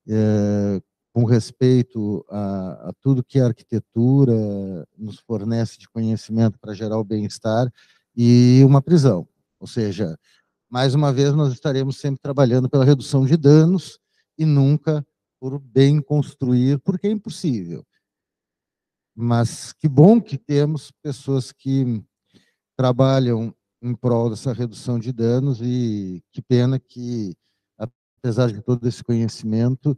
com respeito a tudo que a arquitetura nos fornece de conhecimento para gerar o bem-estar, e uma prisão. Ou seja, mais uma vez, nós estaremos sempre trabalhando pela redução de danos e nunca por bem construir, porque é impossível. Mas que bom que temos pessoas que trabalham em prol dessa redução de danos, e que pena que, apesar de todo esse conhecimento,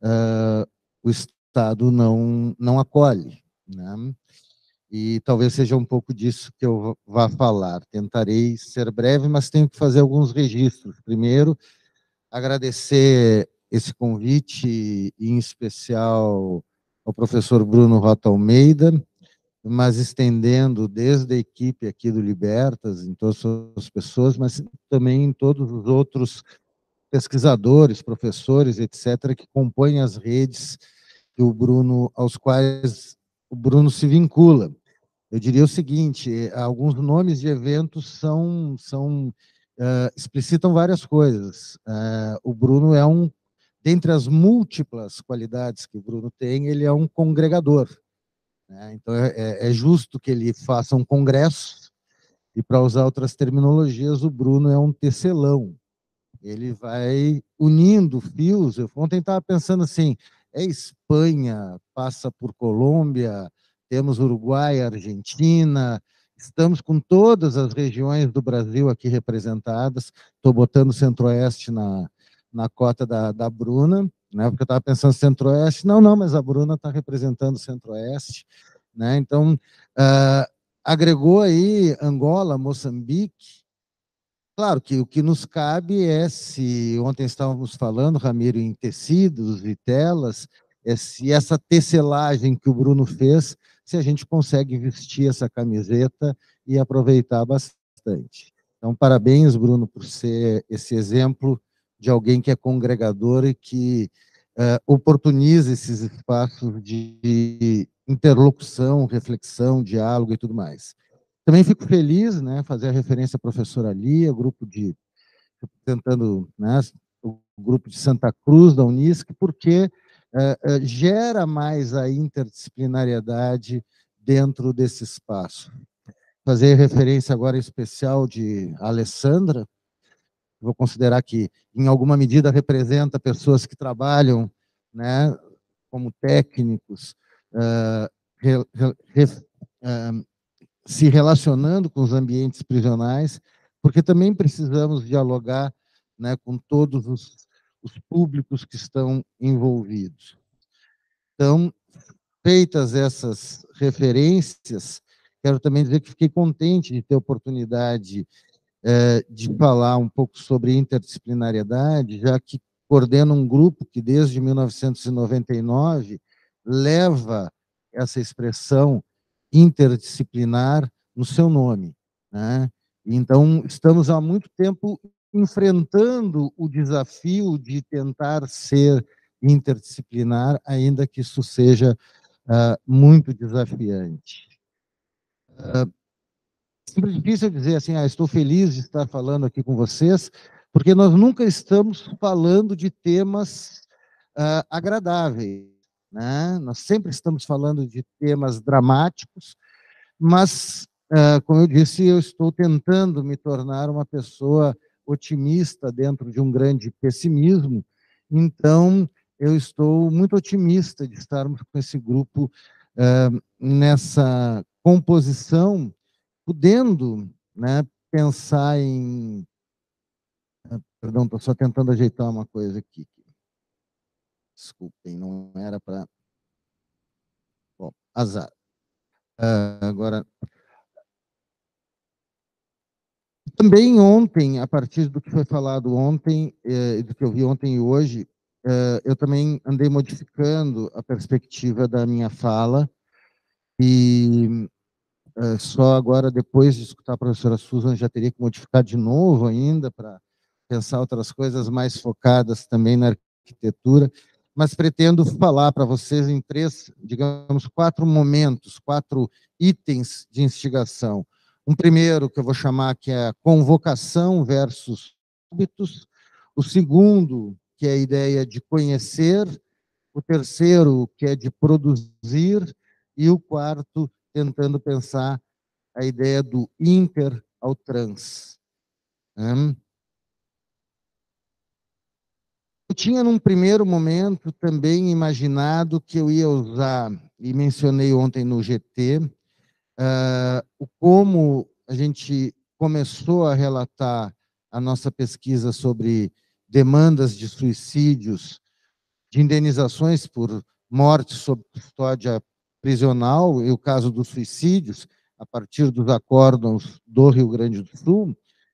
o Estado não acolhe, né? E talvez seja um pouco disso que eu vá falar. Tentarei ser breve, mas tenho que fazer alguns registros. Primeiro, agradecer esse convite, em especial ao professor Bruno Rota Almeida, mas estendendo desde a equipe aqui do Libertas, em todas as pessoas, mas também em todos os outros pesquisadores, professores, etc., que compõem as redes que aos quais o Bruno se vincula. Eu diria o seguinte: alguns nomes de eventos explicitam várias coisas. O Bruno dentre as múltiplas qualidades que o Bruno tem, ele é um congregador, né? Então, é justo que ele faça um congresso, e, para usar outras terminologias, o Bruno é um tecelão. Ele vai unindo fios. Eu ontem estava pensando assim: é Espanha, passa por Colômbia, temos Uruguai, Argentina, estamos com todas as regiões do Brasil aqui representadas. Estou botando o Centro-Oeste na cota da Bruna, né? Porque eu estava pensando Centro-Oeste, não, mas a Bruna está representando o Centro-Oeste, né? Então, agregou aí Angola, Moçambique. Claro que o que nos cabe é, se ontem estávamos falando, Ramiro, em tecidos e telas, é se essa tecelagem que o Bruno fez, se a gente consegue vestir essa camiseta e aproveitar bastante. Então, parabéns, Bruno, por ser esse exemplo de alguém que é congregador e que oportuniza esses espaços de interlocução, reflexão, diálogo e tudo mais. Também fico feliz, né, fazer a referência à professora Lia, representando, né, o grupo de Santa Cruz, da Unisc, porque gera mais a interdisciplinariedade dentro desse espaço. Fazer referência agora em especial de Alessandra, vou considerar que, em alguma medida, representa pessoas que trabalham, né, como técnicos, uh, re, re, se relacionando com os ambientes prisionais, porque também precisamos dialogar, né, com todos os públicos que estão envolvidos. Então, feitas essas referências, quero também dizer que fiquei contente de ter a oportunidade de falar um pouco sobre interdisciplinariedade, já que coordeno um grupo que, desde 1999, leva essa expressão interdisciplinar no seu nome, né? Então, estamos há muito tempo enfrentando o desafio de tentar ser interdisciplinar, ainda que isso seja muito desafiante. Sempre difícil dizer assim: estou feliz de estar falando aqui com vocês, porque nós nunca estamos falando de temas agradáveis, né? Nós sempre estamos falando de temas dramáticos, mas, como eu disse, eu estou tentando me tornar uma pessoa otimista dentro de um grande pessimismo. Então, eu estou muito otimista de estarmos com esse grupo nessa composição, podendo, né, pensar em... Perdão, estou só tentando ajeitar uma coisa aqui. Desculpem, não era para... Bom, azar. Agora... Também ontem, a partir do que foi falado ontem, do que eu vi ontem e hoje, eu também andei modificando a perspectiva da minha fala e só agora, depois de escutar a professora Susan, já teria que modificar de novo ainda para pensar outras coisas mais focadas também na arquitetura, mas pretendo falar para vocês em três, digamos, 4 momentos, 4 itens de instigação. Um primeiro, que eu vou chamar que é a convocação versus hábitos. O segundo, que é a ideia de conhecer. O terceiro, que é de produzir. E o quarto, tentando pensar a ideia do inter ao trans. Eu tinha, num primeiro momento, também imaginado que eu ia usar, e mencionei ontem no GT, o como a gente começou a relatar a nossa pesquisa sobre demandas de suicídios, de indenizações por morte sob custódia prisional, e o caso dos suicídios, a partir dos acórdãos do Rio Grande do Sul,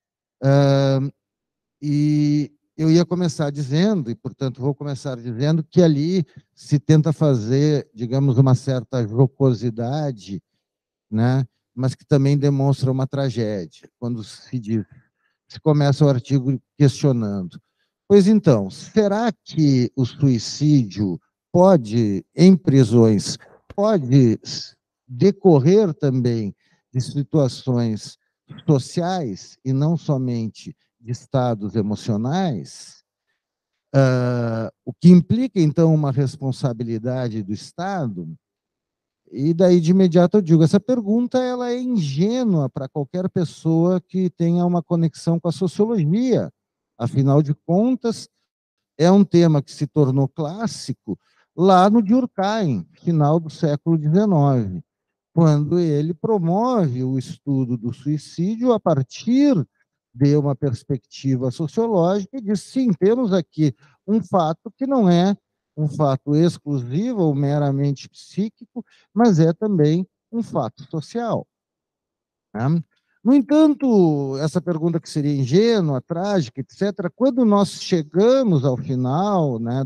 e eu ia começar dizendo, e portanto vou começar dizendo, que ali se tenta fazer, digamos, uma certa jocosidade, né, mas que também demonstra uma tragédia, quando se diz, se começa o artigo questionando. Pois então, será que o suicídio pode, em prisões, pode decorrer também de situações sociais e não somente de estados emocionais? O que implica, então, uma responsabilidade do Estado? E daí, de imediato, eu digo, essa pergunta ela é ingênua para qualquer pessoa que tenha uma conexão com a sociologia. Afinal de contas, é um tema que se tornou clássico lá no Durkheim, final do século XIX, quando ele promove o estudo do suicídio a partir de uma perspectiva sociológica e diz, sim, temos aqui um fato que não é um fato exclusivo ou meramente psíquico, mas é também um fato social. Né? No entanto, essa pergunta que seria ingênua, trágica, etc., quando nós chegamos ao final, né,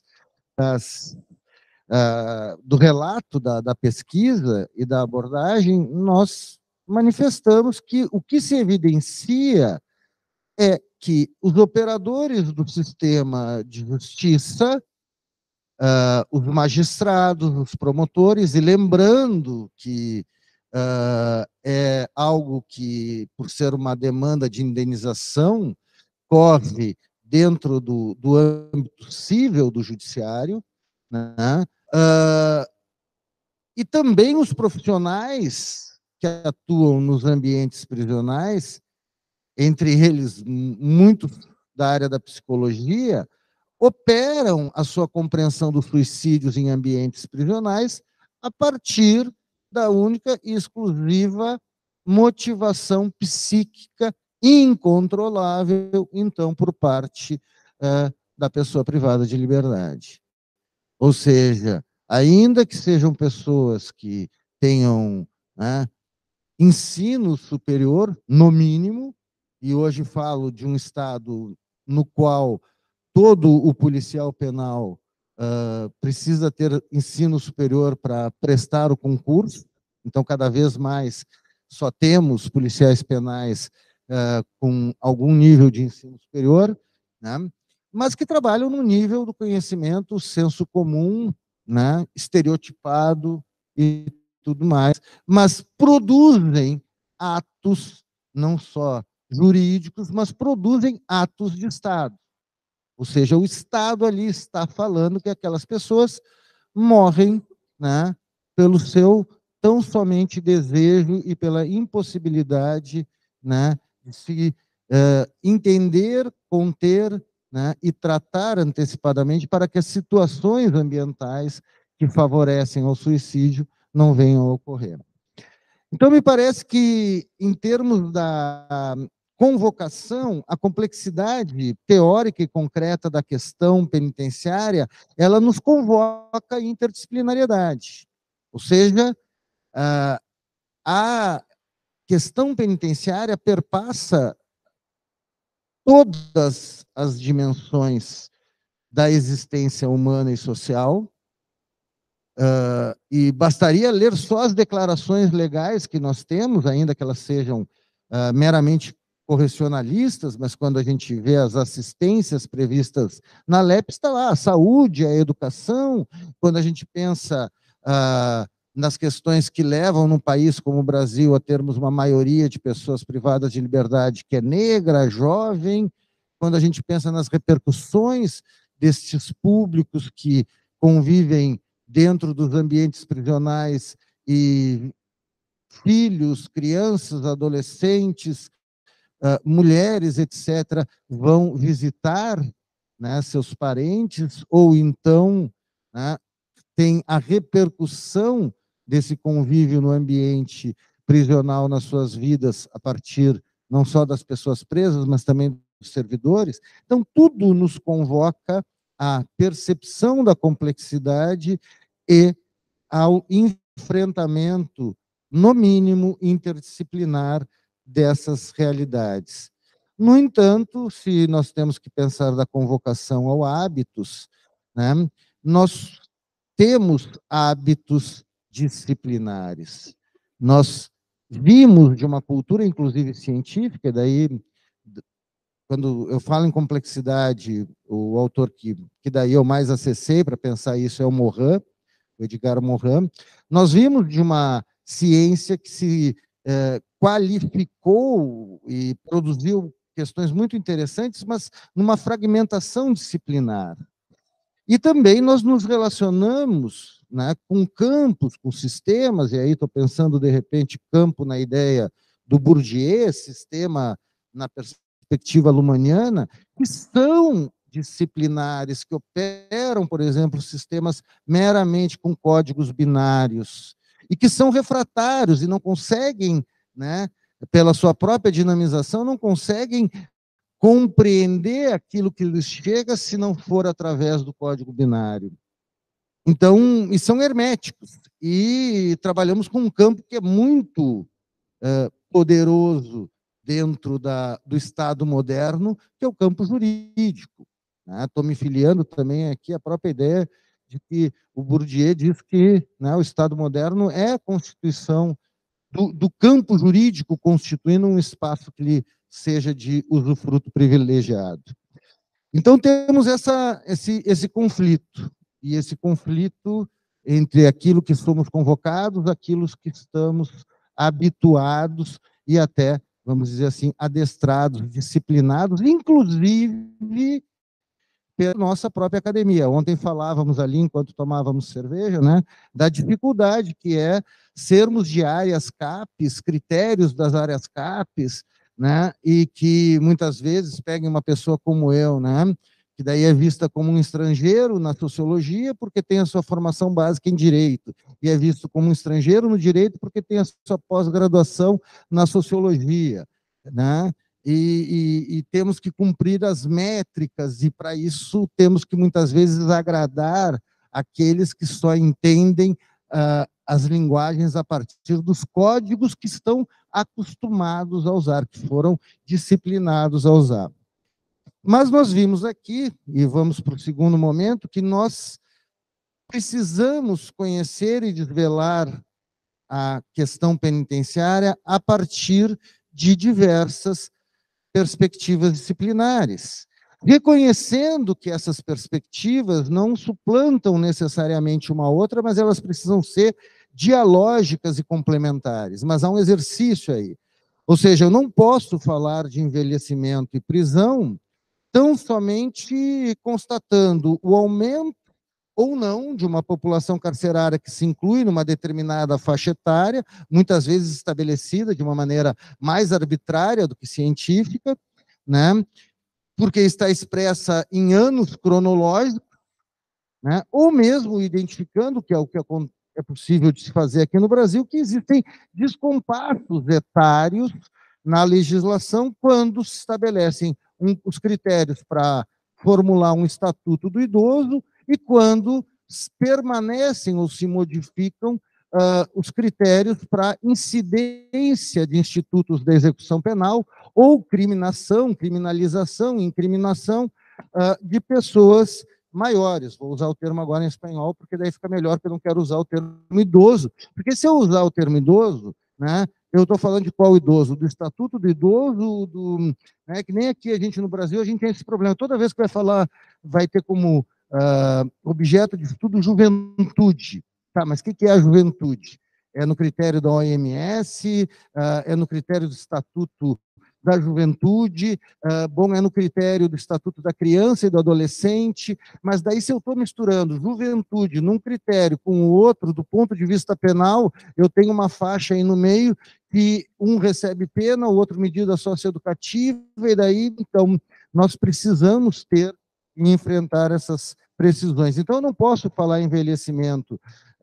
do relato da pesquisa e da abordagem, nós manifestamos que o que se evidencia é que os operadores do sistema de justiça, os magistrados, os promotores, e lembrando que é algo que, por ser uma demanda de indenização, corre dentro do âmbito cível do judiciário, né? E também os profissionais que atuam nos ambientes prisionais, entre eles muitos da área da psicologia, operam a sua compreensão dos suicídios em ambientes prisionais a partir da única e exclusiva motivação psíquica incontrolável, então, por parte da pessoa privada de liberdade. Ou seja, ainda que sejam pessoas que tenham, né, ensino superior, no mínimo, e hoje falo de um estado no qual todo o policial penal precisa ter ensino superior para prestar o concurso, então cada vez mais só temos policiais penais com algum nível de ensino superior, né? Mas que trabalham no nível do conhecimento, senso comum, né? Estereotipado e tudo mais, mas produzem atos não só jurídicos, mas produzem atos de Estado. Ou seja, o Estado ali está falando que aquelas pessoas morrem, né, pelo seu tão somente desejo e pela impossibilidade, né, de se entender, conter, né, e tratar antecipadamente para que as situações ambientais que favorecem o suicídio não venham a ocorrer. Então, me parece que, em termos da convocação, a complexidade teórica e concreta da questão penitenciária, ela nos convoca à interdisciplinariedade. Ou seja, a questão penitenciária perpassa todas as dimensões da existência humana e social. E bastaria ler só as declarações legais que nós temos, ainda que elas sejam meramente correcionalistas, mas quando a gente vê as assistências previstas na LEP, está lá a saúde, a educação. Quando a gente pensa nas questões que levam num país como o Brasil a termos uma maioria de pessoas privadas de liberdade que é negra, jovem, quando a gente pensa nas repercussões destes públicos que convivem dentro dos ambientes prisionais e filhos, crianças, adolescentes, mulheres, etc., vão visitar, né, seus parentes, ou então, né, tem a repercussão desse convívio no ambiente prisional nas suas vidas, a partir não só das pessoas presas, mas também dos servidores. Então, tudo nos convoca à percepção da complexidade e ao enfrentamento, no mínimo, interdisciplinar dessas realidades. No entanto, se nós temos que pensar da convocação ao hábitos, né, nós temos hábitos disciplinares. Nós vimos de uma cultura, inclusive científica, daí, quando eu falo em complexidade, o autor que daí eu mais acessei para pensar isso é o Morin, o Edgar Morin. Nós vimos de uma ciência que se qualificou e produziu questões muito interessantes, mas numa fragmentação disciplinar. E também nós nos relacionamos, né, com campos, com sistemas, e aí estou pensando, de repente, campo na ideia do Bourdieu, sistema na perspectiva lumaniana, que são disciplinares, que operam, por exemplo, sistemas meramente com códigos binários, e que são refratários e não conseguem, né, pela sua própria dinamização, não conseguem compreender aquilo que lhes chega se não for através do código binário. Então, e são herméticos, e trabalhamos com um campo que é muito poderoso dentro do Estado moderno, que é o campo jurídico. Estou me filiando também aqui à própria ideia de que o Bourdieu diz que, né, o Estado moderno é a constituição do campo jurídico, constituindo um espaço que lhe seja de usufruto privilegiado. Então, temos esse conflito, e esse conflito entre aquilo que somos convocados, aquilo que estamos habituados e até, vamos dizer assim, adestrados, disciplinados, inclusive pela nossa própria academia. Ontem falávamos ali, enquanto tomávamos cerveja, né, da dificuldade que é sermos de áreas CAPES, critérios das áreas CAPES, né, e que muitas vezes peguem uma pessoa como eu, né, que daí é vista como um estrangeiro na sociologia porque tem a sua formação básica em direito, e é visto como um estrangeiro no direito porque tem a sua pós-graduação na sociologia, né? E temos que cumprir as métricas, e para isso temos que muitas vezes agradar aqueles que só entendem as linguagens a partir dos códigos que estão acostumados a usar, que foram disciplinados a usar. Mas nós vimos aqui, e vamos para o segundo momento, que nós precisamos conhecer e desvelar a questão penitenciária a partir de diversas perspectivas disciplinares, reconhecendo que essas perspectivas não suplantam necessariamente uma outra, mas elas precisam ser dialógicas e complementares. Mas há um exercício aí. Ou seja, eu não posso falar de envelhecimento e prisão tão somente constatando o aumento ou não de uma população carcerária que se inclui numa determinada faixa etária, muitas vezes estabelecida de uma maneira mais arbitrária do que científica, né? Porque está expressa em anos cronológicos, né? Ou mesmo identificando, que é o que é possível de se fazer aqui no Brasil, que existem descompassos etários na legislação quando se estabelecem os critérios para formular um estatuto do idoso e quando permanecem ou se modificam os critérios para incidência de institutos da execução penal ou criminalização, incriminação de pessoas maiores. Vou usar o termo agora em espanhol, porque daí fica melhor, porque eu não quero usar o termo idoso. Porque se eu usar o termo idoso, né, eu estou falando de qual idoso? Do Estatuto do Idoso, né, que nem aqui a gente no Brasil, a gente tem esse problema. Toda vez que vai falar, vai ter como objeto de estudo juventude. Tá, mas o que é a juventude? É no critério da OMS, é no critério do Estatuto da Juventude, bom, é no critério do Estatuto da Criança e do Adolescente, mas daí se eu estou misturando juventude num critério com o outro, do ponto de vista penal, eu tenho uma faixa aí no meio que um recebe pena, o outro medida socioeducativa, e daí, então, nós precisamos ter e enfrentar essas precisões. Então, eu não posso falar em envelhecimento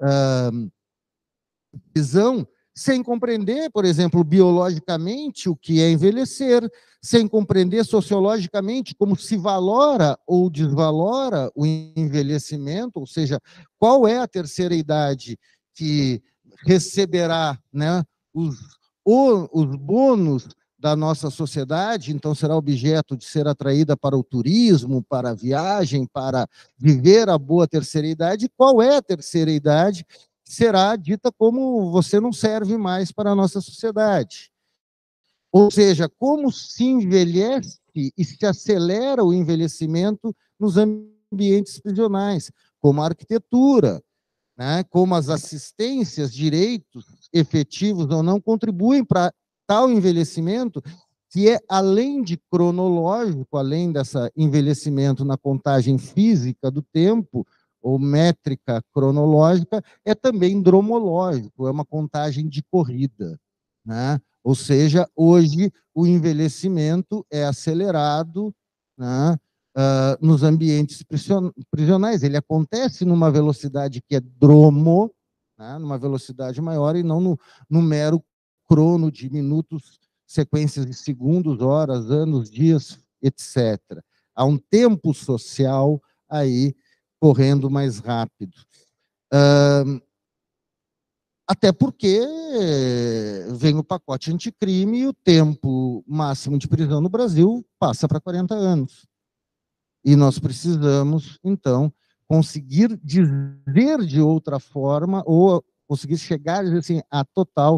visão sem compreender, por exemplo, biologicamente o que é envelhecer, sem compreender sociologicamente como se valora ou desvalora o envelhecimento, ou seja, qual é a terceira idade que receberá, né, os bônus da nossa sociedade, então será objeto de ser atraída para o turismo, para a viagem, para viver a boa terceira idade. Qual é a terceira idade? Será dita como você não serve mais para a nossa sociedade. Ou seja, como se envelhece e se acelera o envelhecimento nos ambientes prisionais, como a arquitetura, né, como as assistências, direitos efetivos ou não contribuem para tal envelhecimento, que é além de cronológico, além desse envelhecimento na contagem física do tempo, ou métrica cronológica, é também dromológico, é uma contagem de corrida, né? Ou seja, hoje o envelhecimento é acelerado, né, nos ambientes prisionais. Ele acontece numa velocidade que é dromo, né, numa velocidade maior, e não no mero crono de minutos, sequências de segundos, horas, anos, dias, etc. Há um tempo social aí correndo mais rápido. Até porque vem o pacote anticrime e o tempo máximo de prisão no Brasil passa para 40 anos. E nós precisamos, então, conseguir dizer de outra forma, ou conseguir chegar a dizer assim, a total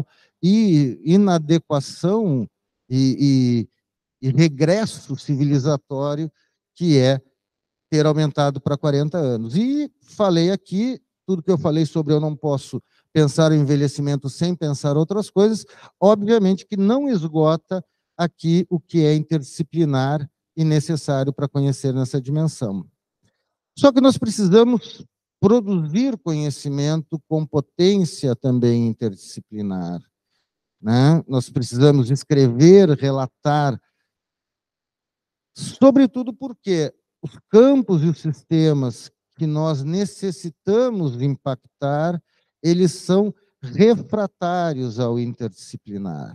inadequação e regresso civilizatório que é ter aumentado para 40 anos. E falei aqui, tudo que eu falei sobre eu não posso pensar em envelhecimento sem pensar outras coisas, obviamente que não esgota aqui o que é interdisciplinar e necessário para conhecer nessa dimensão. Só que nós precisamos produzir conhecimento com potência também interdisciplinar, né? Nós precisamos escrever, relatar, sobretudo porque os campos e os sistemas que nós necessitamos impactar, eles são refratários ao interdisciplinar.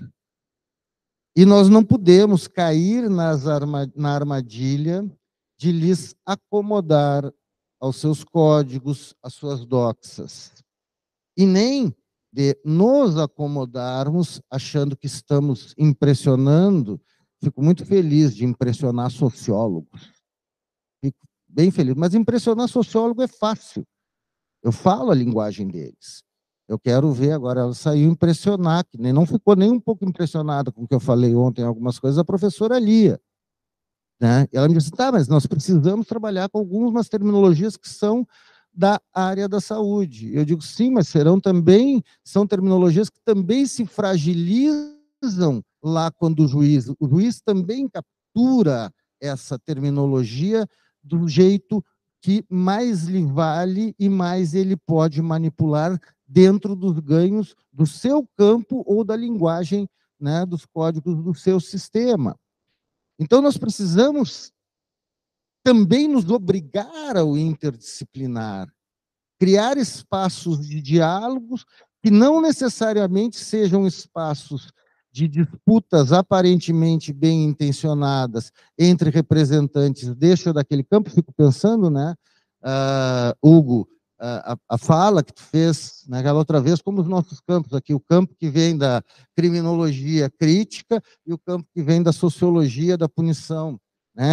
E nós não podemos cair na armadilha de lhes acomodar aos seus códigos, às suas doxas. E nem de nos acomodarmos achando que estamos impressionando. Fico muito feliz de impressionar sociólogos. Fico bem feliz. Mas impressionar sociólogo é fácil. Eu falo a linguagem deles. Eu quero ver agora, ela saiu impressionar, que não ficou nem um pouco impressionada com o que eu falei ontem, algumas coisas, a professora Lia. Né? Ela me disse, tá, mas nós precisamos trabalhar com algumas terminologias que são da área da saúde. Eu digo, sim, mas são terminologias que também se fragilizam lá quando o juiz também captura essa terminologia do jeito que mais lhe vale e mais ele pode manipular dentro dos ganhos do seu campo ou da linguagem, né, dos códigos do seu sistema. Então, nós precisamos também nos obrigar ao interdisciplinar, criar espaços de diálogos que não necessariamente sejam espaços de disputas aparentemente bem intencionadas entre representantes deste ou daquele campo. Fico pensando, né, Hugo, a fala que tu fez naquela outra vez, como os nossos campos aqui, o campo que vem da criminologia crítica e o campo que vem da sociologia da punição, né?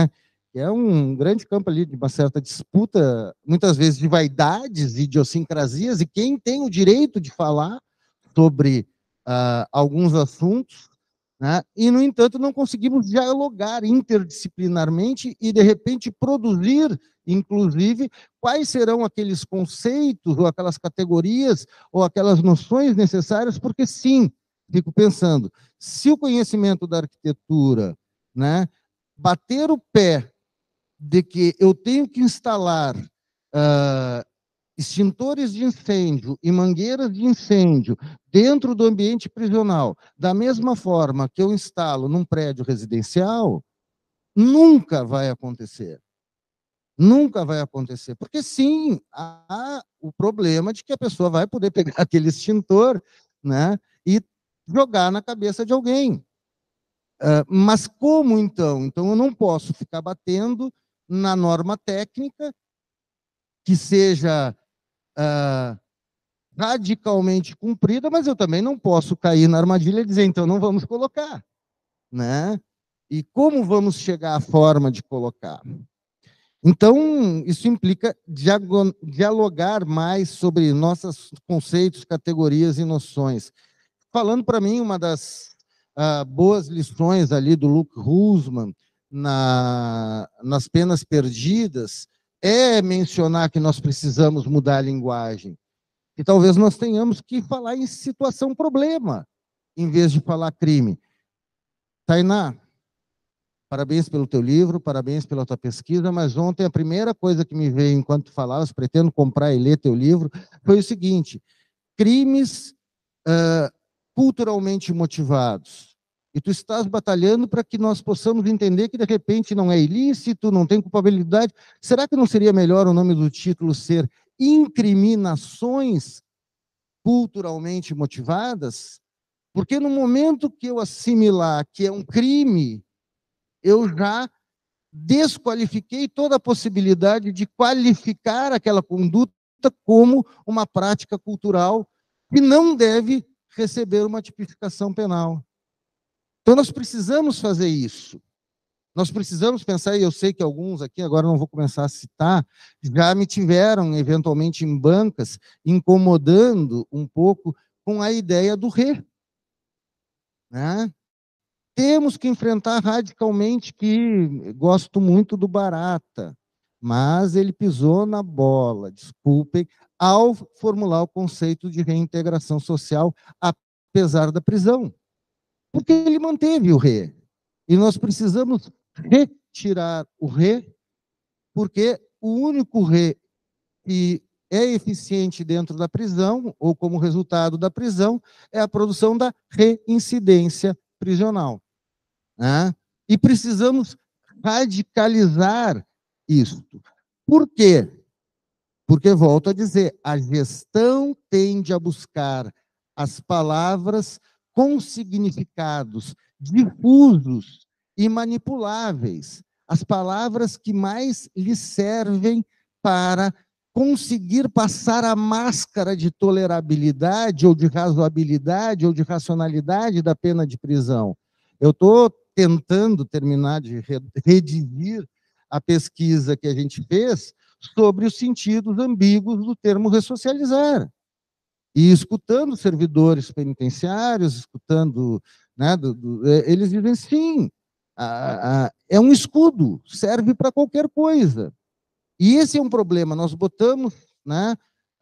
que é um grande campo ali de uma certa disputa, muitas vezes de vaidades e idiosincrasias, e quem tem o direito de falar sobre alguns assuntos, né? E, no entanto, não conseguimos dialogar interdisciplinarmente e, de repente, produzir, inclusive, quais serão aqueles conceitos ou aquelas categorias ou aquelas noções necessárias, porque, sim, fico pensando, se o conhecimento da arquitetura, né, bater o pé de que eu tenho que instalar extintores de incêndio e mangueiras de incêndio dentro do ambiente prisional, da mesma forma que eu instalo num prédio residencial, nunca vai acontecer. Nunca vai acontecer. Porque, sim, há o problema de que a pessoa vai poder pegar aquele extintor, né, e jogar na cabeça de alguém. Mas como, então? Então, eu não posso ficar batendo na norma técnica que seja radicalmente cumprida, mas eu também não posso cair na armadilha e dizer, então, não vamos colocar, né? E como vamos chegar à forma de colocar? Então, isso implica dialogar mais sobre nossos conceitos, categorias e noções. Falando para mim, uma das boas lições ali do Luke Husman nas Penas Perdidas é mencionar que nós precisamos mudar a linguagem. E talvez nós tenhamos que falar em situação problema, em vez de falar crime. Tainá, parabéns pelo teu livro, parabéns pela tua pesquisa, mas ontem a primeira coisa que me veio enquanto tu falavas, pretendo comprar e ler teu livro, foi o seguinte: crimes culturalmente motivados. E tu estás batalhando para que nós possamos entender que, de repente, não é ilícito, não tem culpabilidade. Será que não seria melhor o nome do título ser Incriminações culturalmente motivadas? Porque no momento que eu assimilar que é um crime, eu já desqualifiquei toda a possibilidade de qualificar aquela conduta como uma prática cultural que não deve receber uma tipificação penal. Então, nós precisamos fazer isso. Nós precisamos pensar, e eu sei que alguns aqui, agora não vou começar a citar, já me tiveram, eventualmente, em bancas, incomodando um pouco com a ideia do ré. Né? Temos que enfrentar radicalmente, que gosto muito do Barata, mas ele pisou na bola, desculpem, ao formular o conceito de reintegração social, apesar da prisão. Porque ele manteve o ré. E nós precisamos retirar o ré, porque o único ré que é eficiente dentro da prisão, ou como resultado da prisão, é a produção da reincidência prisional. Né? E precisamos radicalizar isso. Por quê? Porque, volto a dizer, a gestão tende a buscar as palavras com significados difusos e manipuláveis, as palavras que mais lhe servem para conseguir passar a máscara de tolerabilidade ou de razoabilidade ou de racionalidade da pena de prisão. Eu estou tentando terminar de redigir a pesquisa que a gente fez sobre os sentidos ambíguos do termo ressocializar. E escutando servidores penitenciários, escutando, né, eles dizem sim, é um escudo, serve para qualquer coisa. E esse é um problema, nós botamos, né,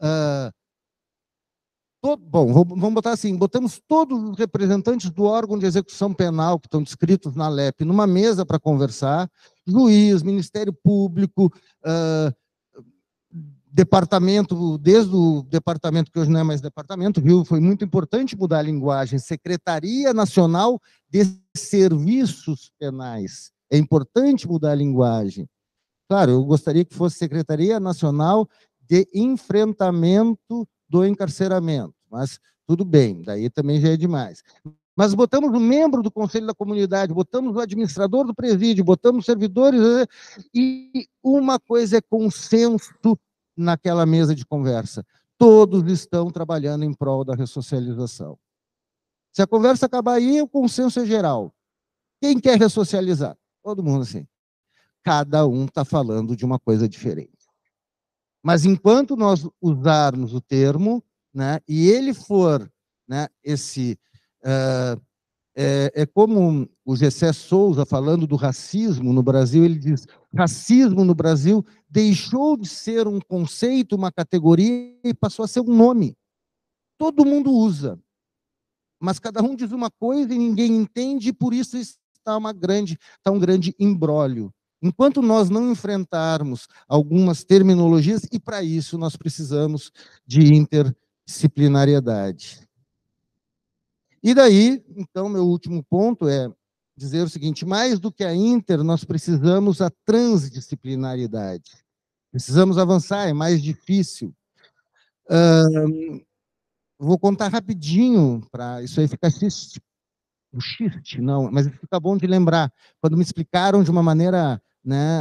vamos botar assim, botamos todos os representantes do órgão de execução penal que estão descritos na LEP numa mesa para conversar, juiz, Ministério Público, departamento, desde o departamento que hoje não é mais departamento, viu? Foi muito importante mudar a linguagem, Secretaria Nacional de Serviços Penais. É importante mudar a linguagem. Claro, eu gostaria que fosse Secretaria Nacional de Enfrentamento do Encarceramento, mas tudo bem, daí também já é demais. Mas botamos o membro do Conselho da Comunidade, botamos o administrador do presídio, botamos servidores, e uma coisa é consenso naquela mesa de conversa. Todos estão trabalhando em prol da ressocialização. Se a conversa acabar aí, o consenso é geral. Quem quer ressocializar? Todo mundo assim. cada um está falando de uma coisa diferente. Mas enquanto nós usarmos o termo, né, e ele for, né, é como o Gessé Souza, falando do racismo no Brasil, ele diz: racismo no Brasil deixou de ser um conceito, uma categoria, e passou a ser um nome. Todo mundo usa, mas cada um diz uma coisa e ninguém entende, e por isso está um grande imbróglio. Enquanto nós não enfrentarmos algumas terminologias, e para isso nós precisamos de interdisciplinariedade. E daí, então, meu último ponto é dizer o seguinte: mais do que a nós precisamos a transdisciplinaridade. Precisamos avançar, é mais difícil. Vou contar rapidinho, para isso aí ficar xiste, não, mas fica bom de lembrar. Quando me explicaram de uma maneira, né,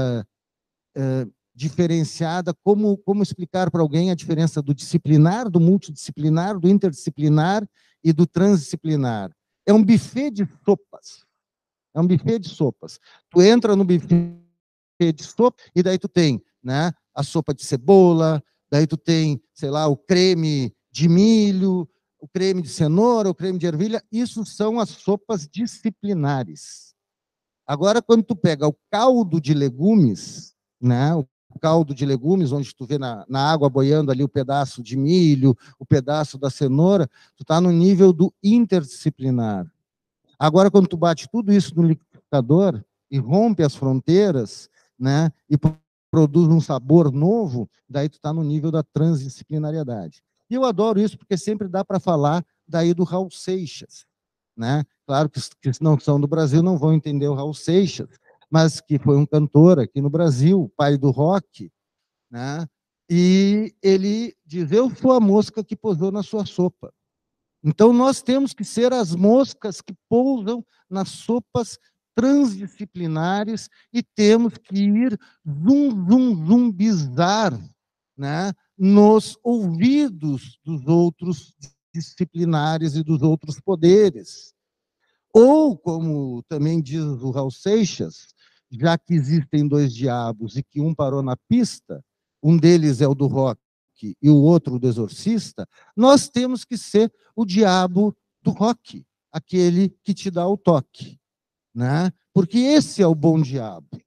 diferenciada, como explicar para alguém a diferença do disciplinar, do multidisciplinar, do interdisciplinar e do transdisciplinar. É um buffet de sopas. É um buffet de sopas. Tu entra no buffet de sopa e daí tu tem, né, a sopa de cebola, daí tu tem, sei lá, o creme de milho, o creme de cenoura, o creme de ervilha. Isso são as sopas disciplinares. Agora, quando tu pega o caldo de legumes, né, o caldo de legumes, onde tu vê na água boiando ali o pedaço de milho, o pedaço da cenoura, tu está no nível do interdisciplinar. Agora, quando tu bate tudo isso no liquidificador e rompe as fronteiras, né, e produz um sabor novo, daí tu está no nível da transdisciplinariedade. E eu adoro isso porque sempre dá para falar daí do Raul Seixas, né? Claro que não são do Brasil não vão entender o Raul Seixas, mas que foi um cantor aqui no Brasil, pai do rock, né? E ele diz: eu sou a mosca que pousou na sua sopa. Então, nós temos que ser as moscas que pousam nas sopas transdisciplinares e temos que ir zumbizar, né, nos ouvidos dos outros disciplinares e dos outros poderes. Ou, como também diz o Raul Seixas, já que existem dois diabos e que um parou na pista, um deles é o do rock e o outro do exorcista, nós temos que ser o diabo do rock, aquele que te dá o toque, né? Porque esse é o bom diabo.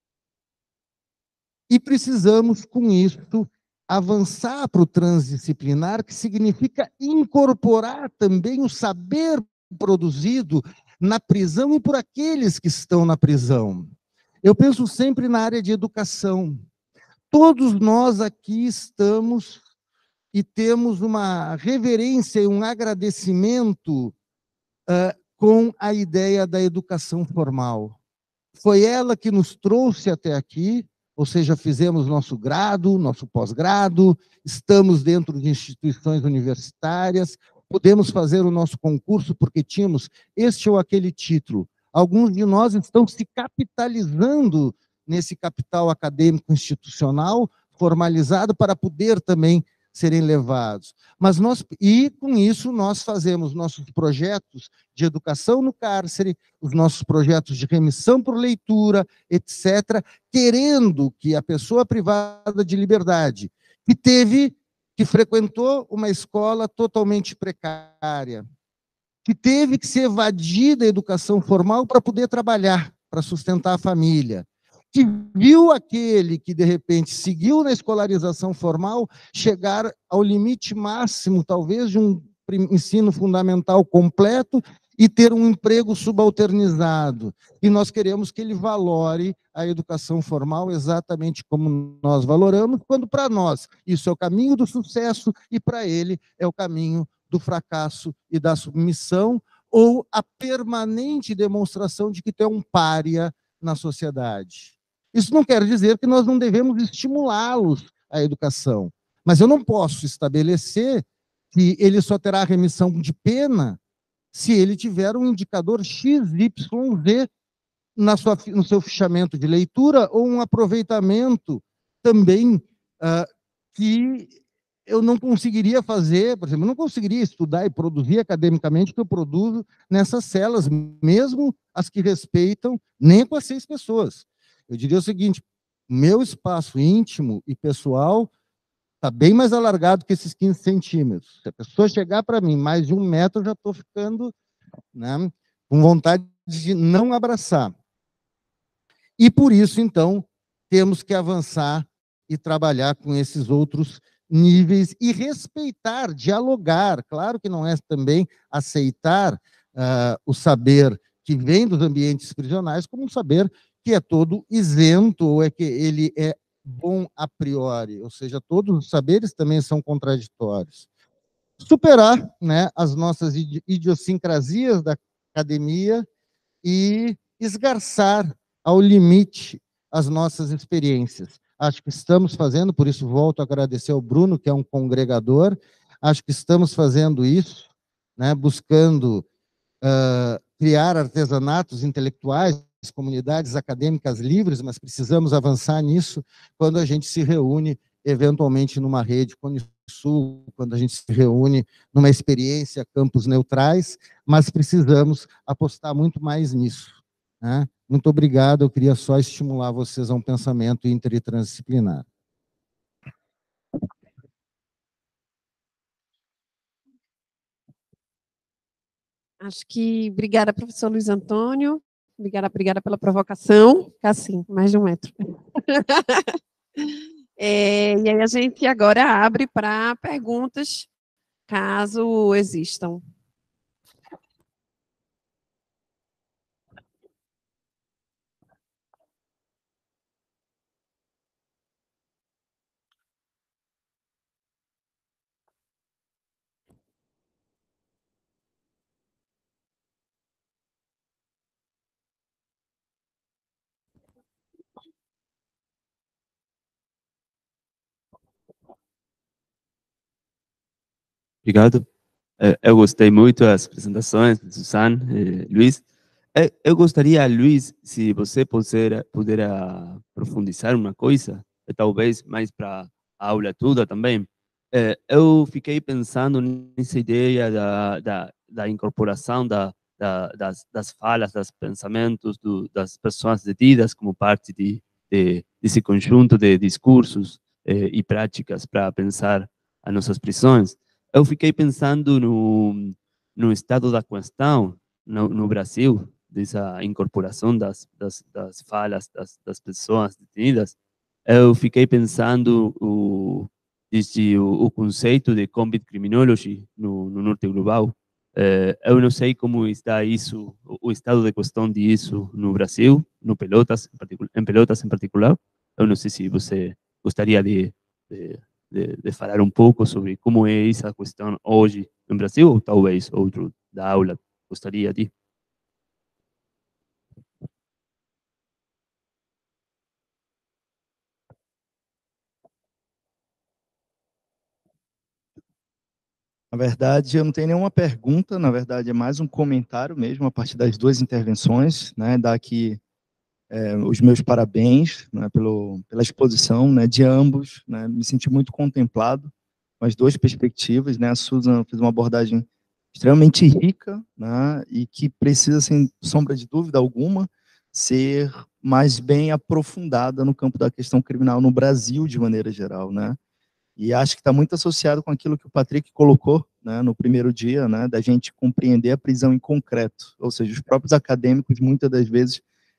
E precisamos, com isso, avançar para o transdisciplinar, que significa incorporar também o saber produzido na prisão e por aqueles que estão na prisão. Eu penso sempre na área de educação. Todos nós aqui estamos e temos uma reverência e um agradecimento com a ideia da educação formal. Foi ela que nos trouxe até aqui, ou seja, fizemos nosso grado, nosso pós-grado, estamos dentro de instituições universitárias, podemos fazer o nosso concurso porque tínhamos este ou aquele título. Alguns de nós estão se capitalizando nesse capital acadêmico institucional formalizado para poder também serem levados. Mas e com isso nós fazemos nossos projetos de educação no cárcere, os nossos projetos de remissão por leitura, etc., querendo que a pessoa privada de liberdade, que frequentou uma escola totalmente precária, que teve que se evadir da educação formal para poder trabalhar, para sustentar a família, que viu aquele que, de repente, seguiu na escolarização formal chegar ao limite máximo, talvez, de um ensino fundamental completo e ter um emprego subalternizado. E nós queremos que ele valore a educação formal exatamente como nós valoramos, quando para nós isso é o caminho do sucesso e para ele é o caminho do fracasso e da submissão, ou a permanente demonstração de que tu é um pária na sociedade. Isso não quer dizer que nós não devemos estimulá-los à educação, mas eu não posso estabelecer que ele só terá remissão de pena se ele tiver um indicador XYZ no seu fichamento de leitura ou um aproveitamento também que eu não conseguiria fazer, por exemplo, eu não conseguiria estudar e produzir academicamente o que eu produzo nessas celas, mesmo as que respeitam, nem com as 6 pessoas. Eu diria o seguinte, meu espaço íntimo e pessoal está bem mais alargado que esses 15 centímetros. Se a pessoa chegar para mim mais de 1 metro, eu já estou ficando, né, com vontade de não abraçar. E por isso, então, temos que avançar e trabalhar com esses outros níveis e respeitar, dialogar. Claro que não é também aceitar o saber que vem dos ambientes prisionais como um saber que é todo isento, ou é que ele é bom a priori, ou seja, todos os saberes também são contraditórios. Superar, né, as nossas idiosincrasias da academia e esgarçar ao limite as nossas experiências. Acho que estamos fazendo, por isso volto a agradecer ao Bruno, que é um congregador, acho que estamos fazendo isso, né, buscando criar artesanatos intelectuais, comunidades acadêmicas livres, mas precisamos avançar nisso quando a gente se reúne, eventualmente, numa rede Sul, quando a gente se reúne numa experiência campos neutrais, mas precisamos apostar muito mais nisso, né? Muito obrigado, eu queria só estimular vocês a um pensamento inter e transdisciplinar. Acho que, obrigada, professor Luiz Antônio, obrigada pela provocação, ficar assim, mais de 1 metro. E aí a gente agora abre para perguntas, caso existam. Obrigado. Eu gostei muito das apresentações de Suzana e Luiz. Eu gostaria, Luiz, se você puder profundizar uma coisa, talvez mais para a aula toda também. Eu fiquei pensando nessa ideia da incorporação das falas, dos pensamentos das pessoas detidas como parte desse conjunto de discursos e práticas para pensar as nossas prisões. Eu fiquei pensando no estado da questão no Brasil, dessa incorporação das falas das pessoas detenidas. Eu fiquei pensando o conceito de combat criminology no norte global. Eu não sei como está isso, o estado de questão disso no Brasil, no Pelotas, em Pelotas em particular. Eu não sei se você gostaria de falar um pouco sobre como é essa questão hoje no Brasil, ou talvez outro da aula gostaria de. Na verdade, eu não tenho nenhuma pergunta, na verdade é mais um comentário mesmo, a partir das duas intervenções, né, dar aqui os meus parabéns, né, pela exposição, né, de ambos, né, me senti muito contemplado com as duas perspectivas, né, a Susan fez uma abordagem extremamente rica, né, e que precisa, sem sombra de dúvida alguma, ser mais bem aprofundada no campo da questão criminal no Brasil, de maneira geral, né, e acho que está muito associado com aquilo que o Patrick colocou, né, no primeiro dia, né, da gente compreender a prisão em concreto, ou seja, os próprios acadêmicos, muitas das vezes,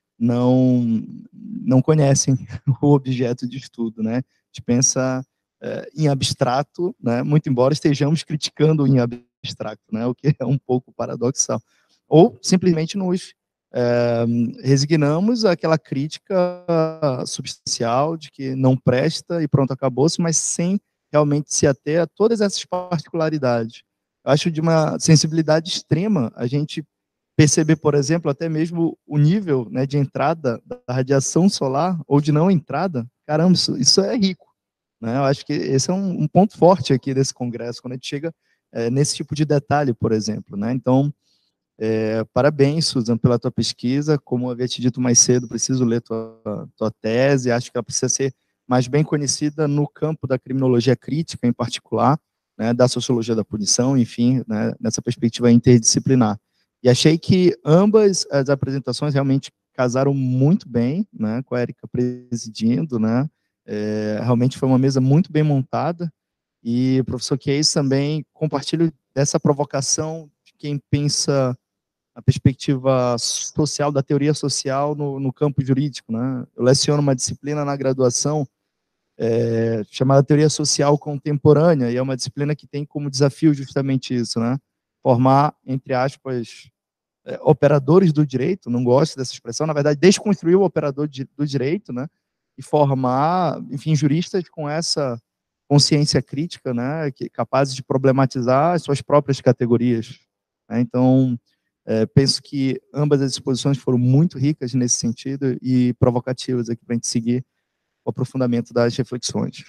não conhecem o objeto de estudo, né, a gente pensa em abstrato, né, muito embora estejamos criticando em abstrato, né, o que é um pouco paradoxal, ou simplesmente nos resignamos àquela crítica substancial de que não presta e pronto, acabou-se, mas sem realmente se ater a todas essas particularidades. Eu acho de uma sensibilidade extrema a gente perceber, por exemplo, até mesmo o nível, né, de entrada da radiação solar ou de não entrada. Caramba, isso é rico, né? Eu acho que esse é um ponto forte aqui desse congresso, quando a gente chega nesse tipo de detalhe, por exemplo, né? Então, parabéns, Susan, pela tua pesquisa. Como eu havia te dito mais cedo, preciso ler tua tese, acho que ela precisa ser mais bem conhecida no campo da criminologia crítica, em particular, né, da sociologia da punição, enfim, né, nessa perspectiva interdisciplinar. E achei que ambas as apresentações realmente casaram muito bem, né, com a Érica presidindo, né, realmente foi uma mesa muito bem montada, e o professor Keis também compartilha dessa provocação de quem pensa a perspectiva social, da teoria social no campo jurídico, né. Eu leciono uma disciplina na graduação chamada Teoria Social Contemporânea, e é uma disciplina que tem como desafio justamente isso, né, formar, entre aspas, operadores do direito, não gosto dessa expressão, na verdade, desconstruir o operador do direito, né, e formar, enfim, juristas com essa consciência crítica, né, capazes de problematizar as suas próprias categorias, né. Então, penso que ambas as exposições foram muito ricas nesse sentido e provocativas aqui para a gente seguir o aprofundamento das reflexões.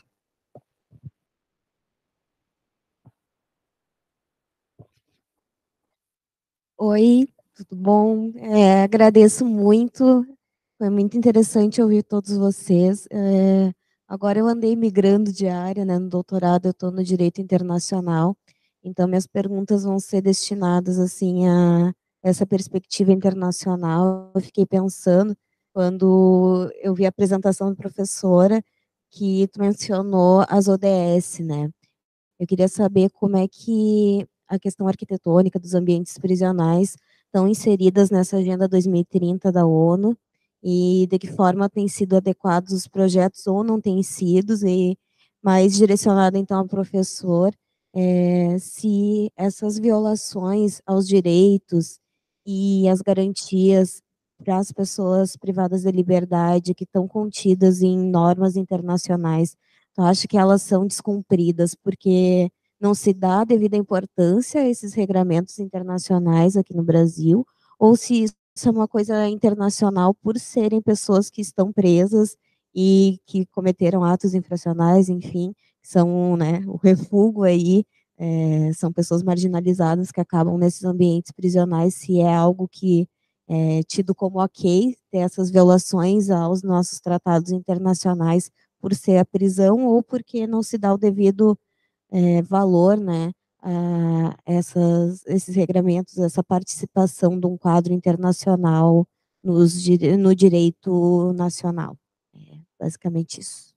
Oi, tudo bom? Agradeço muito, foi muito interessante ouvir todos vocês. Agora eu andei migrando de área, né, no doutorado eu estou no Direito Internacional, então minhas perguntas vão ser destinadas, assim, a essa perspectiva internacional. Eu fiquei pensando, quando eu vi a apresentação da professora, que tu mencionou as ODS, né? Eu queria saber como é que a questão arquitetônica dos ambientes prisionais estão inseridas nessa Agenda 2030 da ONU e de que forma têm sido adequados os projetos ou não têm sido, e mais direcionado então ao professor, se essas violações aos direitos e às garantias para as pessoas privadas de liberdade que estão contidas em normas internacionais, eu acho que elas são descumpridas, porque não se dá devida importância a esses regramentos internacionais aqui no Brasil, ou se isso é uma coisa internacional por serem pessoas que estão presas e que cometeram atos infracionais, enfim, são, né, o refúgio aí, são pessoas marginalizadas que acabam nesses ambientes prisionais, se é algo que é tido como ok, ter essas violações aos nossos tratados internacionais por ser a prisão ou porque não se dá o devido valor, né, a esses regramentos, essa participação de um quadro internacional no direito nacional. Basicamente isso.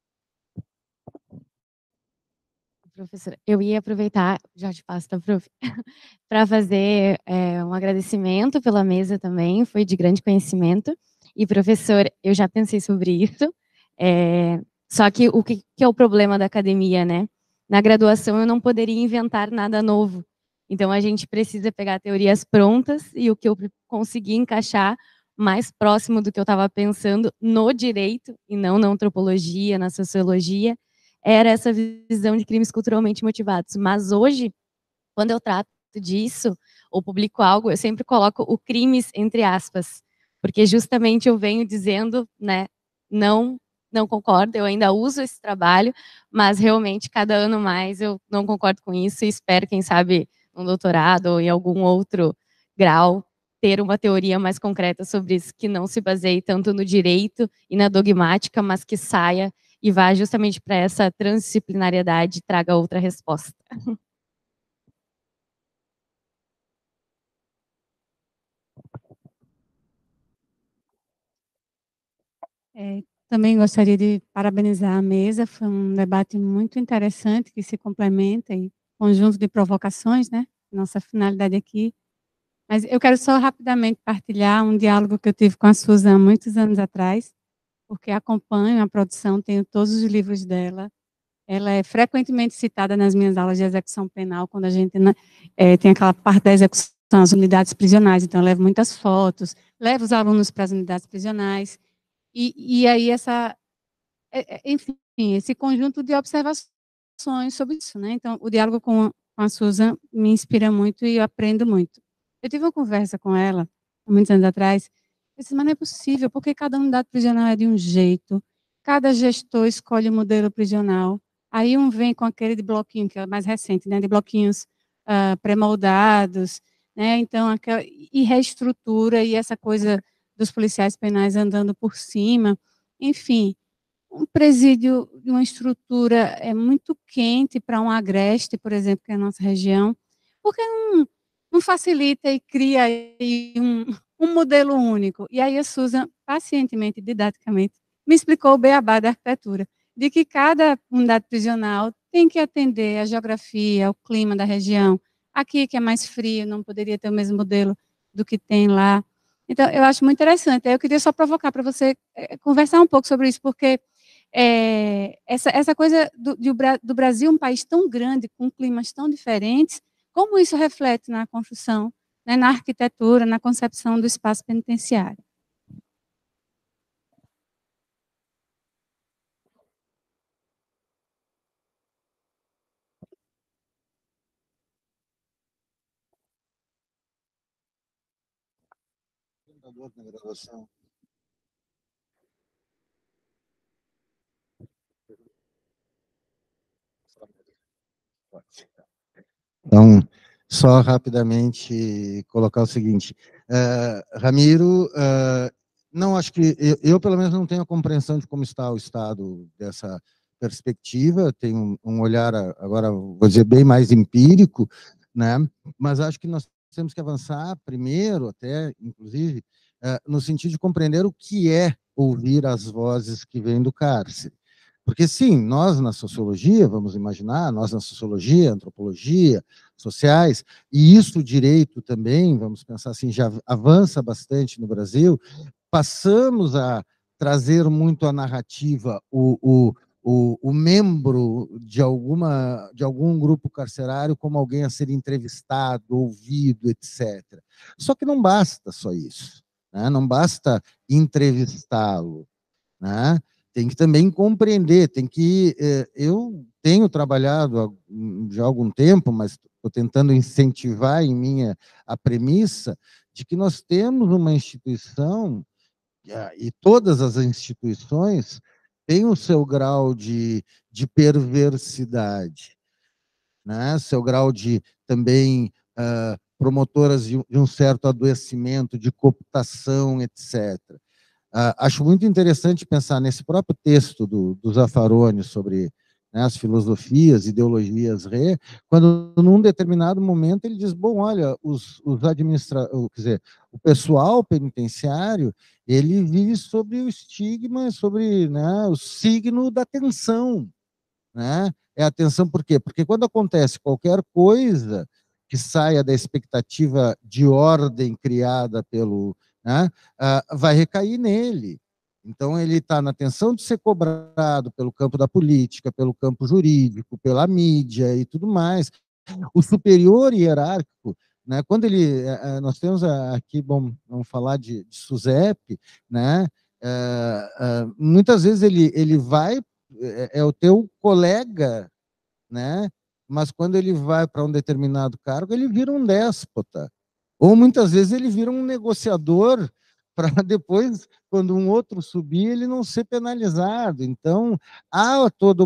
Professora, eu ia aproveitar, já te passo, tá, prof, para fazer um agradecimento pela mesa também, foi de grande conhecimento. E, professor, eu já pensei sobre isso, só que o que é o problema da academia, né? Na graduação eu não poderia inventar nada novo. Então, a gente precisa pegar teorias prontas e o que eu consegui encaixar mais próximo do que eu estava pensando no direito, e não na antropologia, na sociologia, era essa visão de crimes culturalmente motivados. Mas hoje, quando eu trato disso, ou publico algo, eu sempre coloco o crimes entre aspas, porque justamente eu venho dizendo, né, não concordo, eu ainda uso esse trabalho, mas realmente cada ano mais eu não concordo com isso e espero, quem sabe, um doutorado ou em algum outro grau, ter uma teoria mais concreta sobre isso, que não se baseie tanto no direito e na dogmática, mas que saia e vá justamente para essa transdisciplinariedade e traga outra resposta. Também gostaria de parabenizar a mesa, foi um debate muito interessante, que se complementa e conjunto de provocações, né? Nossa finalidade aqui. Mas eu quero só rapidamente partilhar um diálogo que eu tive com a Suzan muitos anos atrás, porque acompanho a produção, tenho todos os livros dela. Ela é frequentemente citada nas minhas aulas de execução penal, quando a gente tem aquela parte da execução, as unidades prisionais. Então, eu levo muitas fotos, levo os alunos para as unidades prisionais. E aí, enfim, esse conjunto de observações sobre isso, né? Então, o diálogo com a Susan me inspira muito e eu aprendo muito. Eu tive uma conversa com ela, há muitos anos atrás, eu disse, mas não é possível, porque cada unidade prisional é de um jeito, cada gestor escolhe o modelo prisional, aí um vem com aquele de bloquinho, que é mais recente, né, de bloquinhos pré-moldados, né, então, e reestrutura, e essa coisa dos policiais penais andando por cima, enfim, um presídio de uma estrutura muito quente para um agreste, por exemplo, que é a nossa região, porque não facilita e cria aí um modelo único. E aí a Susan, pacientemente, didaticamente, me explicou o beabá da arquitetura, de que cada unidade prisional tem que atender a geografia, o clima da região. Aqui, que é mais frio, não poderia ter o mesmo modelo do que tem lá. Então, eu acho muito interessante. Eu queria só provocar para você conversar um pouco sobre isso, porque essa coisa do Brasil, um país tão grande, com climas tão diferentes, como isso reflete na construção, né, na arquitetura, na concepção do espaço penitenciário? Então, só rapidamente colocar o seguinte, Ramiro, não acho que, eu pelo menos não tenho a compreensão de como está o Estado dessa perspectiva, tenho um olhar agora, vou dizer, bem mais empírico, né? Mas acho que nós temos que avançar primeiro, até, inclusive, no sentido de compreender o que é ouvir as vozes que vêm do cárcere. Porque, sim, nós na sociologia, vamos imaginar, nós na sociologia, antropologia, sociais, e isso o direito também, vamos pensar assim, já avança bastante no Brasil, passamos a trazer muito a narrativa, o membro de algum grupo carcerário como alguém a ser entrevistado, ouvido, etc. Só que não basta só isso, né? Não basta entrevistá-lo, né? Tem que também compreender, eu tenho trabalhado já há algum tempo, mas estou tentando incentivar em minha a premissa de que nós temos uma instituição, e todas as instituições têm o seu grau de perversidade, né? Seu grau de também promotoras de um certo adoecimento, de cooptação, etc. Acho muito interessante pensar nesse próprio texto do Zaffaroni sobre, né, as filosofias, ideologias quando num determinado momento ele diz, bom, olha, quer dizer, o pessoal penitenciário, ele vive sobre o estigma, sobre, né, o signo da tensão, né? É a tensão por quê? Porque quando acontece qualquer coisa que saia da expectativa de ordem criada pelo, né, vai recair nele. Então, ele está na tensão de ser cobrado pelo campo da política, pelo campo jurídico, pela mídia e tudo mais. O superior hierárquico, né, quando ele, nós temos aqui, bom, vamos falar de SUSEP, né, muitas vezes ele vai, é o teu colega, né, mas quando ele vai para um determinado cargo, ele vira um déspota. Ou muitas vezes ele vira um negociador para depois, quando um outro subir, ele não ser penalizado. Então, há toda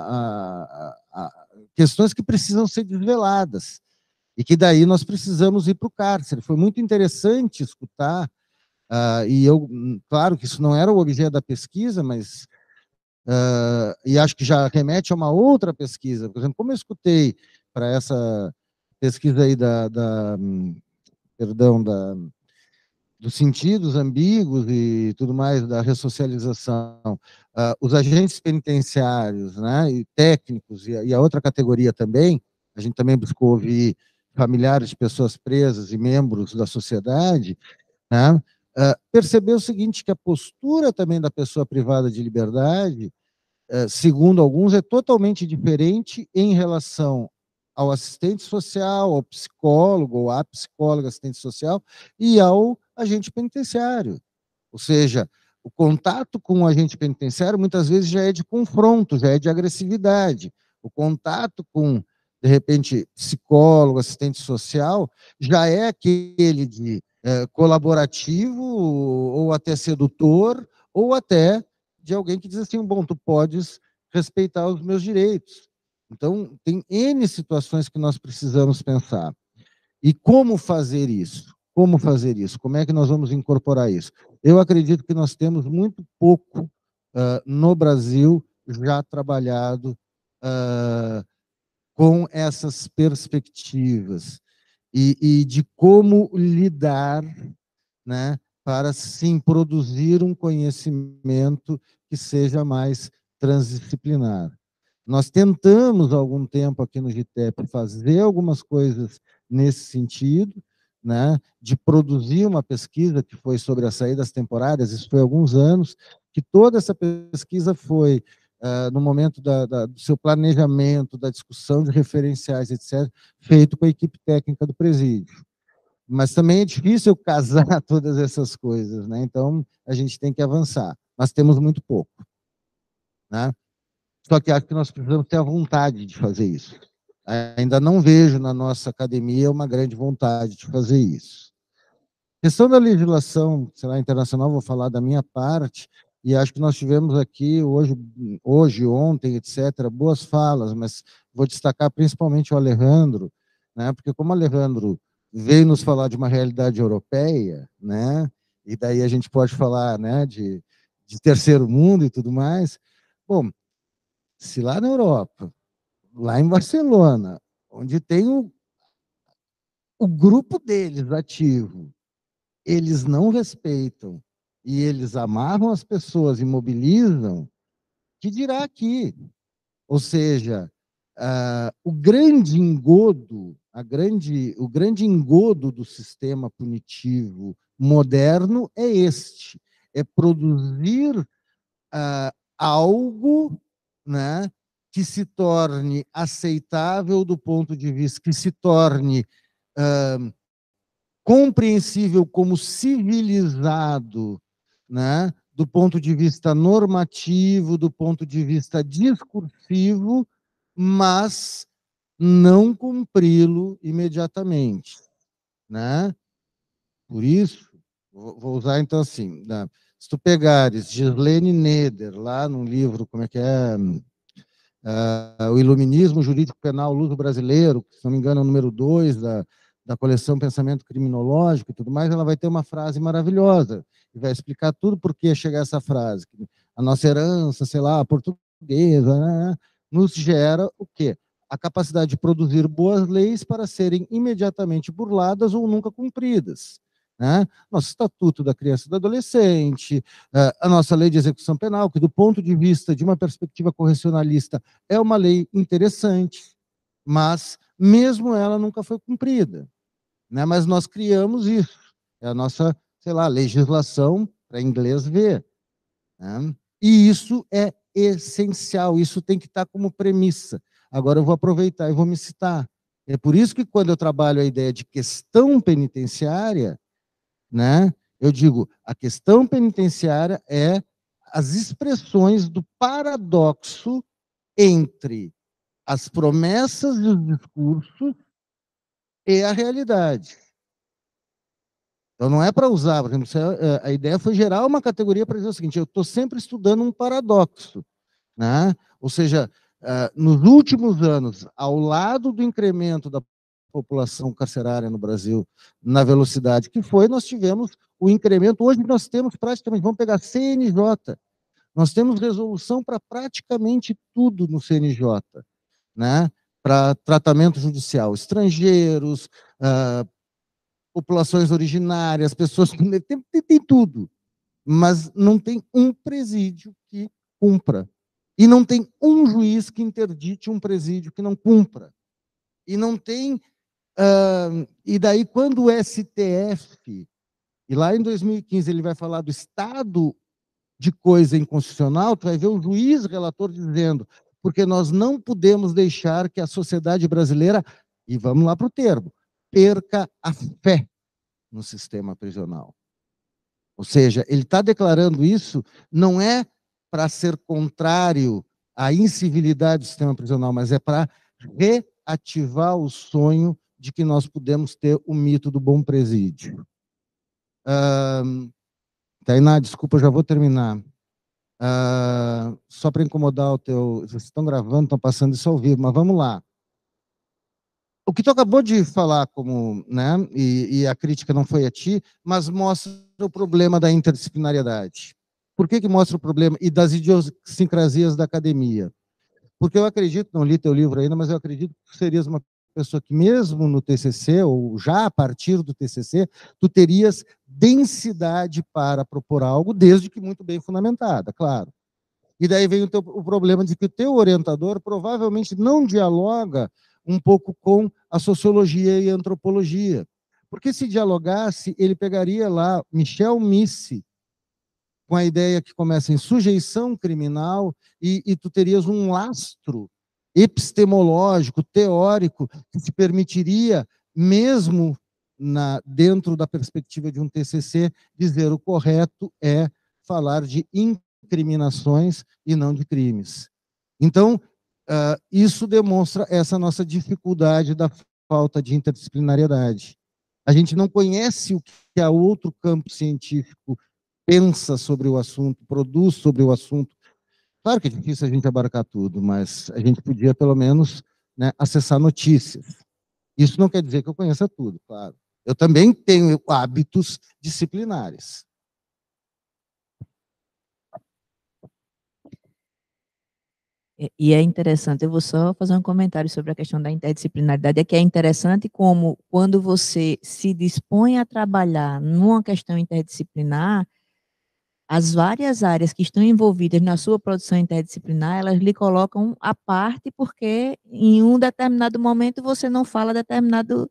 questões que precisam ser desveladas e que daí nós precisamos ir para o cárcere. Foi muito interessante escutar, e eu, claro que isso não era o objeto da pesquisa, mas e acho que já remete a uma outra pesquisa. Por exemplo, como eu escutei para essa pesquisa aí perdão, dos sentidos ambíguos e tudo mais, da ressocialização, os agentes penitenciários, né, e técnicos, e a outra categoria também, a gente também buscou ouvir familiares de pessoas presas e membros da sociedade, né, perceber o seguinte, que a postura também da pessoa privada de liberdade, segundo alguns, é totalmente diferente em relação ao assistente social, ao psicólogo, ou à psicóloga assistente social, e ao agente penitenciário. Ou seja, o contato com o agente penitenciário muitas vezes já é de confronto, já é de agressividade. O contato com, de repente, psicólogo, assistente social, já é aquele de colaborativo, ou até sedutor, ou até de alguém que diz assim, bom, tu podes respeitar os meus direitos. Então, tem N situações que nós precisamos pensar. E como fazer isso? Como fazer isso? Como é que nós vamos incorporar isso? Eu acredito que nós temos muito pouco no Brasil já trabalhado com essas perspectivas e de como lidar, né, para, sim, produzir um conhecimento que seja mais transdisciplinar. Nós tentamos, há algum tempo aqui no GITEP, fazer algumas coisas nesse sentido, né, de produzir uma pesquisa que foi sobre as saídas temporárias, isso foi há alguns anos, que toda essa pesquisa foi, no momento do seu planejamento, da discussão de referenciais, etc., feito com a equipe técnica do presídio. Mas também é difícil casar todas essas coisas, né? Então, a gente tem que avançar, mas temos muito pouco, né? Só que acho que nós precisamos ter a vontade de fazer isso. Ainda não vejo na nossa academia uma grande vontade de fazer isso. Questão da legislação, sei lá, internacional, vou falar da minha parte, e acho que nós tivemos aqui hoje, ontem, etc., boas falas, mas vou destacar principalmente o Alejandro, né? Porque como o Alejandro veio nos falar de uma realidade europeia, né? E daí a gente pode falar, né, de terceiro mundo e tudo mais. Bom, se lá na Europa, lá em Barcelona, onde tem o grupo deles ativo, eles não respeitam e eles amarram as pessoas e mobilizam, que dirá aqui? Ou seja, o grande engodo, o grande engodo do sistema punitivo moderno é este, é produzir algo, né, que se torne aceitável do ponto de vista, que se torne compreensível como civilizado, né, do ponto de vista normativo, do ponto de vista discursivo, mas não cumpri-lo imediatamente, né? Por isso, vou usar então assim, né? Se tu pegares Gislene Neder, lá num livro, como é que é? O Iluminismo Jurídico Penal Luso Brasileiro, que, se não me engano, é o número 2 da coleção Pensamento Criminológico e tudo mais, ela vai ter uma frase maravilhosa, e vai explicar tudo por que chegar a essa frase. A nossa herança, sei lá, portuguesa, né, nos gera o quê? A capacidade de produzir boas leis para serem imediatamente burladas ou nunca cumpridas. Né? Nosso Estatuto da Criança e do Adolescente, a nossa Lei de Execução Penal, que do ponto de vista de uma perspectiva correcionalista é uma lei interessante, mas mesmo ela nunca foi cumprida. Né? Mas nós criamos isso, é a nossa, sei lá, legislação para inglês ver. Né? E isso é essencial, isso tem que estar como premissa. Agora eu vou aproveitar e vou me citar. É por isso que quando eu trabalho a ideia de questão penitenciária, né, eu digo, a questão penitenciária é as expressões do paradoxo entre as promessas e os discursos e a realidade. Então, não é para usar, por exemplo, a ideia foi gerar uma categoria para dizer o seguinte, eu estou sempre estudando um paradoxo, né? Ou seja, nos últimos anos, ao lado do incremento da população carcerária no Brasil, na velocidade que foi, nós tivemos o incremento, hoje nós temos praticamente, vamos pegar CNJ, nós temos resolução para praticamente tudo no CNJ, né? Para tratamento judicial, estrangeiros, populações originárias, pessoas com... tem tudo, mas não tem um presídio que cumpra. E não tem um juiz que interdite um presídio que não cumpra. E não tem... e daí, quando o STF, e lá em 2015 ele vai falar do estado de coisa inconstitucional, tu vai ver o juiz relator dizendo, porque nós não podemos deixar que a sociedade brasileira, e vamos lá para o termo, perca a fé no sistema prisional. Ou seja, ele está declarando isso, não é para ser contrário à incivilidade do sistema prisional, mas é para reativar o sonho de que nós podemos ter o mito do bom presídio. Tainá, desculpa, eu já vou terminar. Só para incomodar o teu... Vocês estão gravando, estão passando isso ao vivo, mas vamos lá. O que tu acabou de falar, como, né, e a crítica não foi a ti, mas mostra o problema da interdisciplinariedade. Por que mostra o problema? E das idiosincrasias da academia. Porque eu acredito, não li teu livro ainda, mas eu acredito que tu serias uma pessoa que mesmo no TCC, ou já a partir do TCC, tu terias densidade para propor algo, desde que muito bem fundamentada, claro. E daí vem o problema de que o teu orientador provavelmente não dialoga um pouco com a sociologia e a antropologia. Porque se dialogasse, ele pegaria lá Michel Misse, com a ideia que começa em sujeição criminal, e tu terias um lastro epistemológico, teórico, que te permitiria, mesmo dentro da perspectiva de um TCC, dizer o correto é falar de incriminações e não de crimes. Então, isso demonstra essa nossa dificuldade da falta de interdisciplinariedade. A gente não conhece o que a outro campo científico pensa sobre o assunto, produz sobre o assunto. Claro que é difícil a gente abarcar tudo, mas a gente podia, pelo menos, né, acessar notícias. Isso não quer dizer que eu conheça tudo, claro. Eu também tenho hábitos disciplinares. E é interessante, eu vou só fazer um comentário sobre a questão da interdisciplinaridade, é que é interessante como, quando você se dispõe a trabalhar numa questão interdisciplinar, as várias áreas que estão envolvidas na sua produção interdisciplinar, elas lhe colocam à parte, porque em um determinado momento você não fala determinada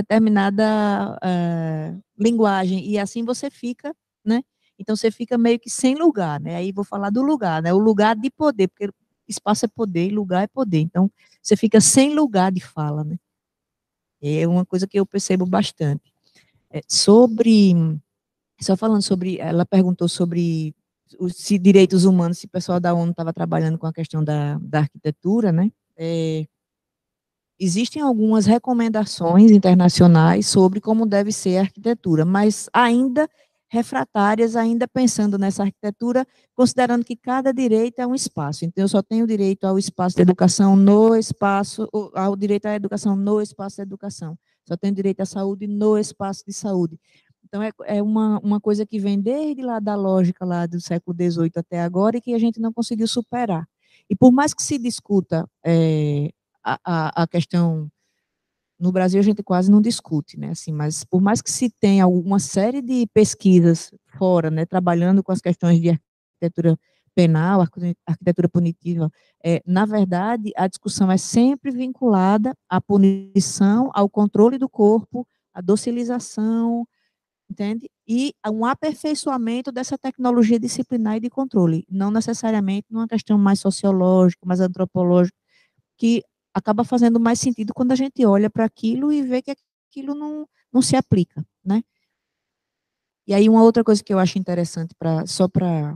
linguagem, e assim você fica, né? Então você fica meio que sem lugar, né? Aí vou falar do lugar, né? O lugar de poder, porque espaço é poder e lugar é poder. Então você fica sem lugar de fala, né? É uma coisa que eu percebo bastante. Só falando sobre, ela perguntou sobre se direitos humanos, se o pessoal da ONU estava trabalhando com a questão da arquitetura, né? Existem algumas recomendações internacionais sobre como deve ser a arquitetura, mas ainda refratárias, ainda pensando nessa arquitetura, considerando que cada direito é um espaço. Então, eu só tenho direito ao espaço de educação no espaço, ao direito à educação no espaço de educação. Só tenho direito à saúde no espaço de saúde. Então, é uma coisa que vem desde lá da lógica lá do século XVIII até agora e que a gente não conseguiu superar. E por mais que se discuta a questão, no Brasil a gente quase não discute, né, assim, mas por mais que se tenha alguma série de pesquisas fora, né, trabalhando com as questões de arquitetura penal, arquitetura punitiva, na verdade, a discussão é sempre vinculada à punição, ao controle do corpo, à docilização, entende? E um aperfeiçoamento dessa tecnologia disciplinar e de controle, não necessariamente numa questão mais sociológica, mais antropológica, que acaba fazendo mais sentido quando a gente olha para aquilo e vê que aquilo não se aplica, né? E aí uma outra coisa que eu acho interessante, só para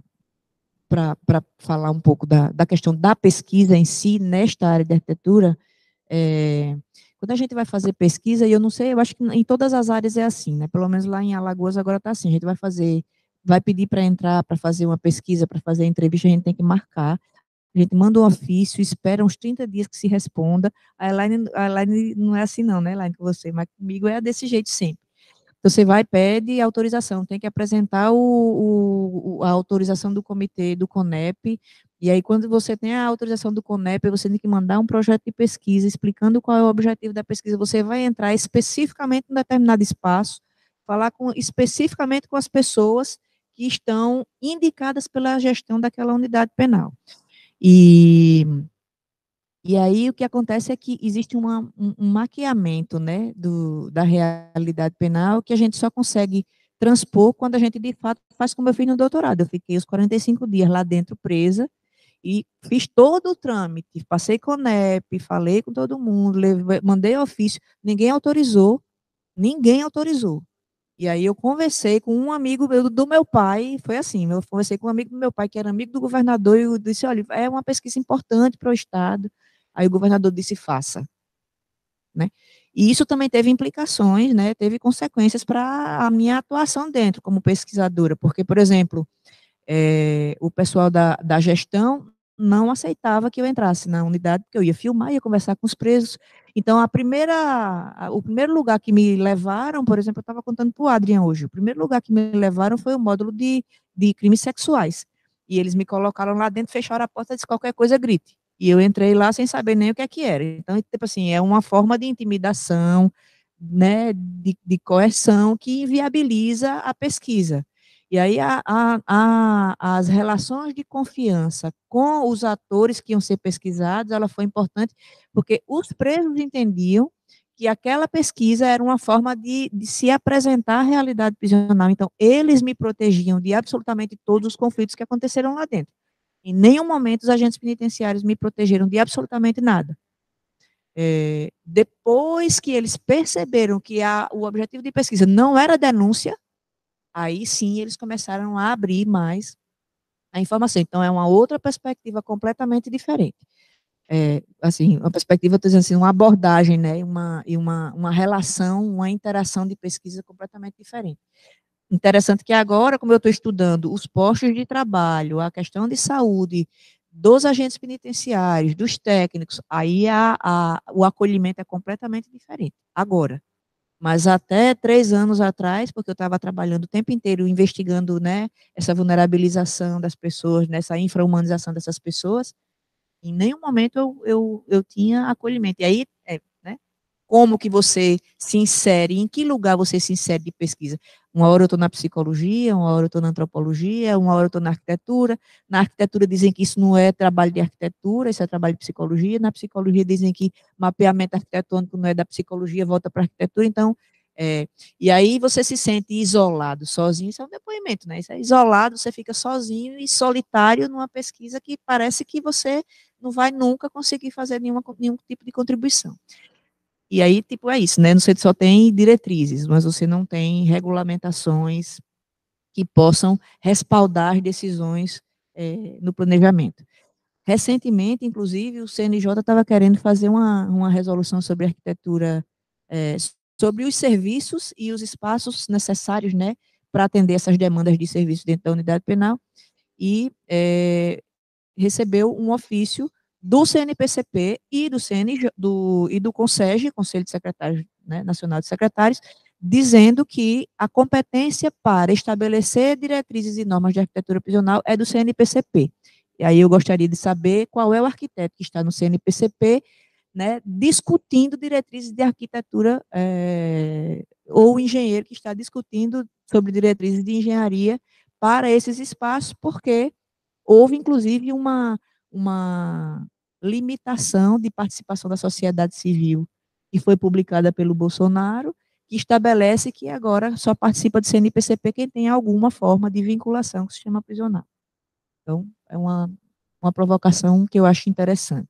falar um pouco da questão da pesquisa em si, nesta área de arquitetura, quando a gente vai fazer pesquisa, e eu não sei, eu acho que em todas as áreas é assim, né? Pelo menos lá em Alagoas agora está assim, a gente vai pedir para entrar, para fazer uma pesquisa, para fazer entrevista, a gente tem que marcar, a gente manda um ofício, espera uns 30 dias que se responda. A Elaine não é assim não, né, Elaine, com você, mas comigo é desse jeito sempre. Então, você vai, pede autorização, tem que apresentar a autorização do comitê, do CONEP, e aí quando você tem a autorização do CONEP, você tem que mandar um projeto de pesquisa explicando qual é o objetivo da pesquisa. Você vai entrar especificamente em um determinado espaço, falar especificamente com as pessoas que estão indicadas pela gestão daquela unidade penal. E aí o que acontece é que existe um maquiamento, né, da realidade penal que a gente só consegue transpor quando a gente, de fato, faz como eu fiz no doutorado. Eu fiquei os 45 dias lá dentro presa e fiz todo o trâmite, passei com o CONEP, falei com todo mundo, mandei ofício, ninguém autorizou. E aí eu conversei com um amigo do meu pai, foi assim, eu conversei com um amigo do meu pai, que era amigo do governador, e eu disse, olha, é uma pesquisa importante para o Estado. Aí o governador disse, faça. Né? E isso também teve implicações, né, teve consequências para a minha atuação dentro, como pesquisadora, porque, por exemplo, o pessoal da gestão não aceitava que eu entrasse na unidade, porque eu ia filmar, ia conversar com os presos. Então, o primeiro lugar que me levaram, por exemplo, eu estava contando para o Adrian hoje, o primeiro lugar que me levaram foi o módulo de crimes sexuais. E eles me colocaram lá dentro, fecharam a porta e disse, qualquer coisa, grite. E eu entrei lá sem saber nem o que era. Então, tipo assim, é uma forma de intimidação, né, de coerção que inviabiliza a pesquisa. E aí as relações de confiança com os atores que iam ser pesquisados, ela foi importante, porque os presos entendiam que aquela pesquisa era uma forma de se apresentar à realidade prisional. Então, eles me protegiam de absolutamente todos os conflitos que aconteceram lá dentro. Em nenhum momento os agentes penitenciários me protegeram de absolutamente nada. Depois que eles perceberam que o objetivo de pesquisa não era denúncia, aí sim eles começaram a abrir mais a informação. Então, é uma outra perspectiva completamente diferente. Assim, uma perspectiva, estou dizendo assim, uma abordagem, né, uma relação, uma interação de pesquisa completamente diferente. Interessante que agora, como eu estou estudando os postos de trabalho, a questão de saúde, dos agentes penitenciários, dos técnicos, aí o acolhimento é completamente diferente. Agora, mas até 3 anos atrás, porque eu estava trabalhando o tempo inteiro investigando, né, essa vulnerabilização das pessoas, nessa infra-humanização dessas pessoas, em nenhum momento eu tinha acolhimento. E aí, né, como que você se insere, em que lugar você se insere de pesquisa? Uma hora eu estou na psicologia, uma hora eu estou na antropologia, uma hora eu estou na arquitetura. Na arquitetura dizem que isso não é trabalho de arquitetura, isso é trabalho de psicologia. Na psicologia dizem que mapeamento arquitetônico não é da psicologia, volta para a arquitetura. Então, e aí você se sente isolado, sozinho, isso é um depoimento, né? Isso é isolado, você fica sozinho e solitário numa pesquisa que parece que você não vai nunca conseguir fazer nenhum tipo de contribuição. E aí, tipo, é isso, né? Você só tem diretrizes, mas você não tem regulamentações que possam respaldar as decisões no planejamento. Recentemente, inclusive, o CNJ estava querendo fazer uma resolução sobre arquitetura, sobre os serviços e os espaços necessários, né, para atender essas demandas de serviço dentro da unidade penal, e recebeu um ofício do CNPCP e do CONSEG, Conselho de Secretários, né, Nacional de Secretários, dizendo que a competência para estabelecer diretrizes e normas de arquitetura prisional é do CNPCP. E aí eu gostaria de saber qual é o arquiteto que está no CNPCP, né, discutindo diretrizes de arquitetura, ou o engenheiro que está discutindo sobre diretrizes de engenharia para esses espaços, porque houve, inclusive, uma limitação de participação da sociedade civil, que foi publicada pelo Bolsonaro, que estabelece que agora só participa do CNPCP quem tem alguma forma de vinculação com o sistema prisional. Então, é uma provocação que eu acho interessante.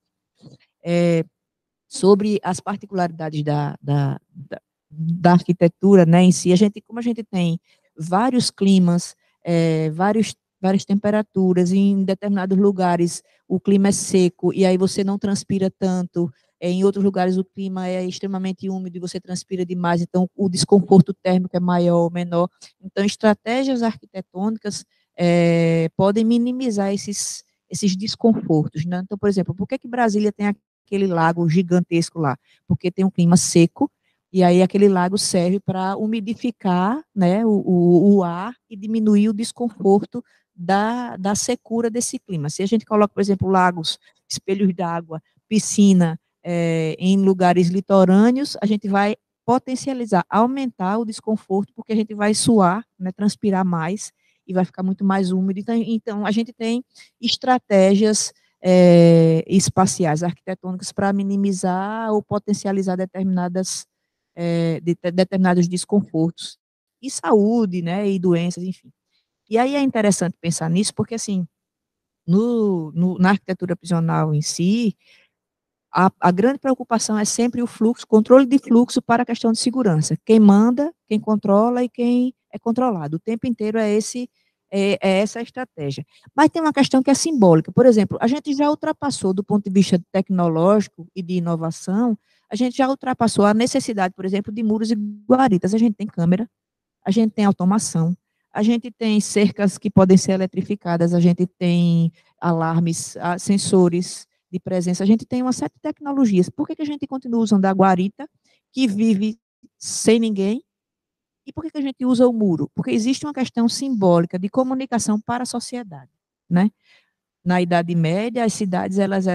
Sobre as particularidades da arquitetura, né, em si, como a gente tem vários climas, várias temperaturas, e em determinados lugares o clima é seco, e aí você não transpira tanto, em outros lugares o clima é extremamente úmido e você transpira demais, então o desconforto térmico é maior ou menor. Então, estratégias arquitetônicas podem minimizar esses desconfortos, né? Então, por exemplo, por que Brasília tem aquele lago gigantesco lá? Porque tem um clima seco, e aí aquele lago serve para umidificar, né, o ar e diminuir o desconforto da secura desse clima. Se a gente coloca, por exemplo, lagos, espelhos d'água, piscina, em lugares litorâneos, a gente vai potencializar, aumentar o desconforto, porque a gente vai suar, né, transpirar mais, e vai ficar muito mais úmido. Então a gente tem estratégias espaciais, arquitetônicas, para minimizar ou potencializar determinados desconfortos, e saúde, né, e doenças, enfim. E aí é interessante pensar nisso, porque, assim, na arquitetura prisional em si, a grande preocupação é sempre o fluxo, controle de fluxo para a questão de segurança. Quem manda, quem controla e quem é controlado. O tempo inteiro é essa a estratégia. Mas tem uma questão que é simbólica. Por exemplo, a gente já ultrapassou, do ponto de vista tecnológico e de inovação, a gente já ultrapassou a necessidade, por exemplo, de muros e guaritas. A gente tem câmera, a gente tem automação, a gente tem cercas que podem ser eletrificadas, a gente tem alarmes, sensores de presença, a gente tem uma série de tecnologias. Por que a gente continua usando a guarita, que vive sem ninguém? E por que a gente usa o muro? Porque existe uma questão simbólica de comunicação para a sociedade, né? Na Idade Média, as cidades elas eram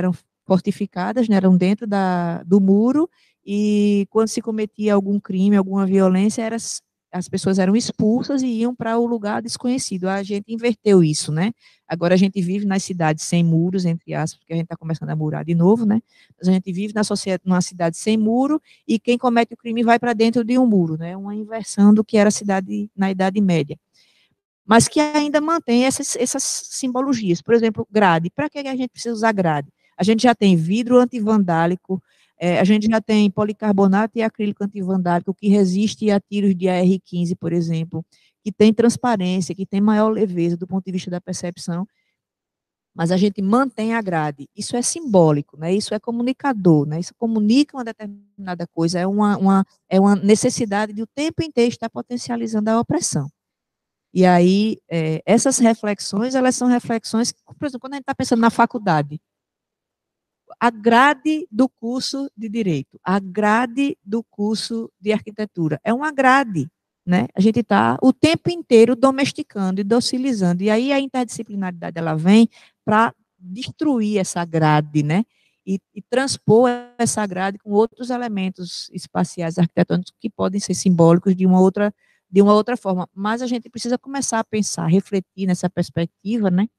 fortificadas, né, eram dentro do muro, e quando se cometia algum crime, alguma violência, as pessoas eram expulsas e iam para o lugar desconhecido. A gente inverteu isso, né? Agora a gente vive nas cidades sem muros, entre aspas, porque a gente está começando a murar de novo, né? Mas a gente vive numa cidade sem muro, e quem comete o crime vai para dentro de um muro, né? Uma inversão do que era a cidade na Idade Média. Mas que ainda mantém essas simbologias. Por exemplo, grade. Para que a gente precisa usar grade? A gente já tem vidro antivandálico, a gente já tem policarbonato e acrílico antivandálico que resiste a tiros de AR-15, por exemplo, que tem transparência, que tem maior leveza do ponto de vista da percepção, mas a gente mantém a grade. Isso é simbólico, né? Isso é comunicador, né? Isso comunica uma determinada coisa, é uma necessidade de o tempo inteiro estar potencializando a opressão. E aí, essas reflexões, elas são reflexões, por exemplo, quando a gente está pensando na faculdade, a grade do curso de Direito, a grade do curso de Arquitetura, é uma grade, né? A gente está o tempo inteiro domesticando e docilizando, e aí a interdisciplinaridade, ela vem para destruir essa grade, né? E transpor essa grade com outros elementos espaciais arquitetônicos que podem ser simbólicos de uma outra forma, mas a gente precisa começar a pensar, refletir nessa perspectiva, né?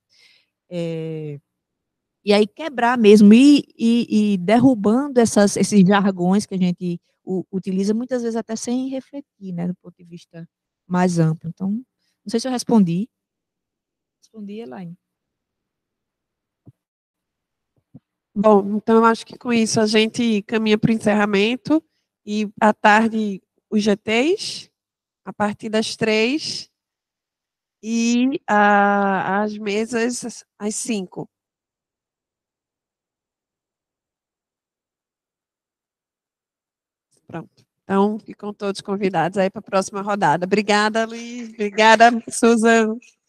E aí quebrar mesmo, e derrubando esses jargões que a gente utiliza, muitas vezes até sem refletir, né, do ponto de vista mais amplo. Então, não sei se eu respondi. Respondi, Elaine. Bom, então eu acho que com isso a gente caminha para o encerramento, e à tarde os GTs, a partir das 3, e as mesas às 5. Pronto. Então, ficam todos convidados aí para a próxima rodada. Obrigada, Luiz. Obrigada, Susan.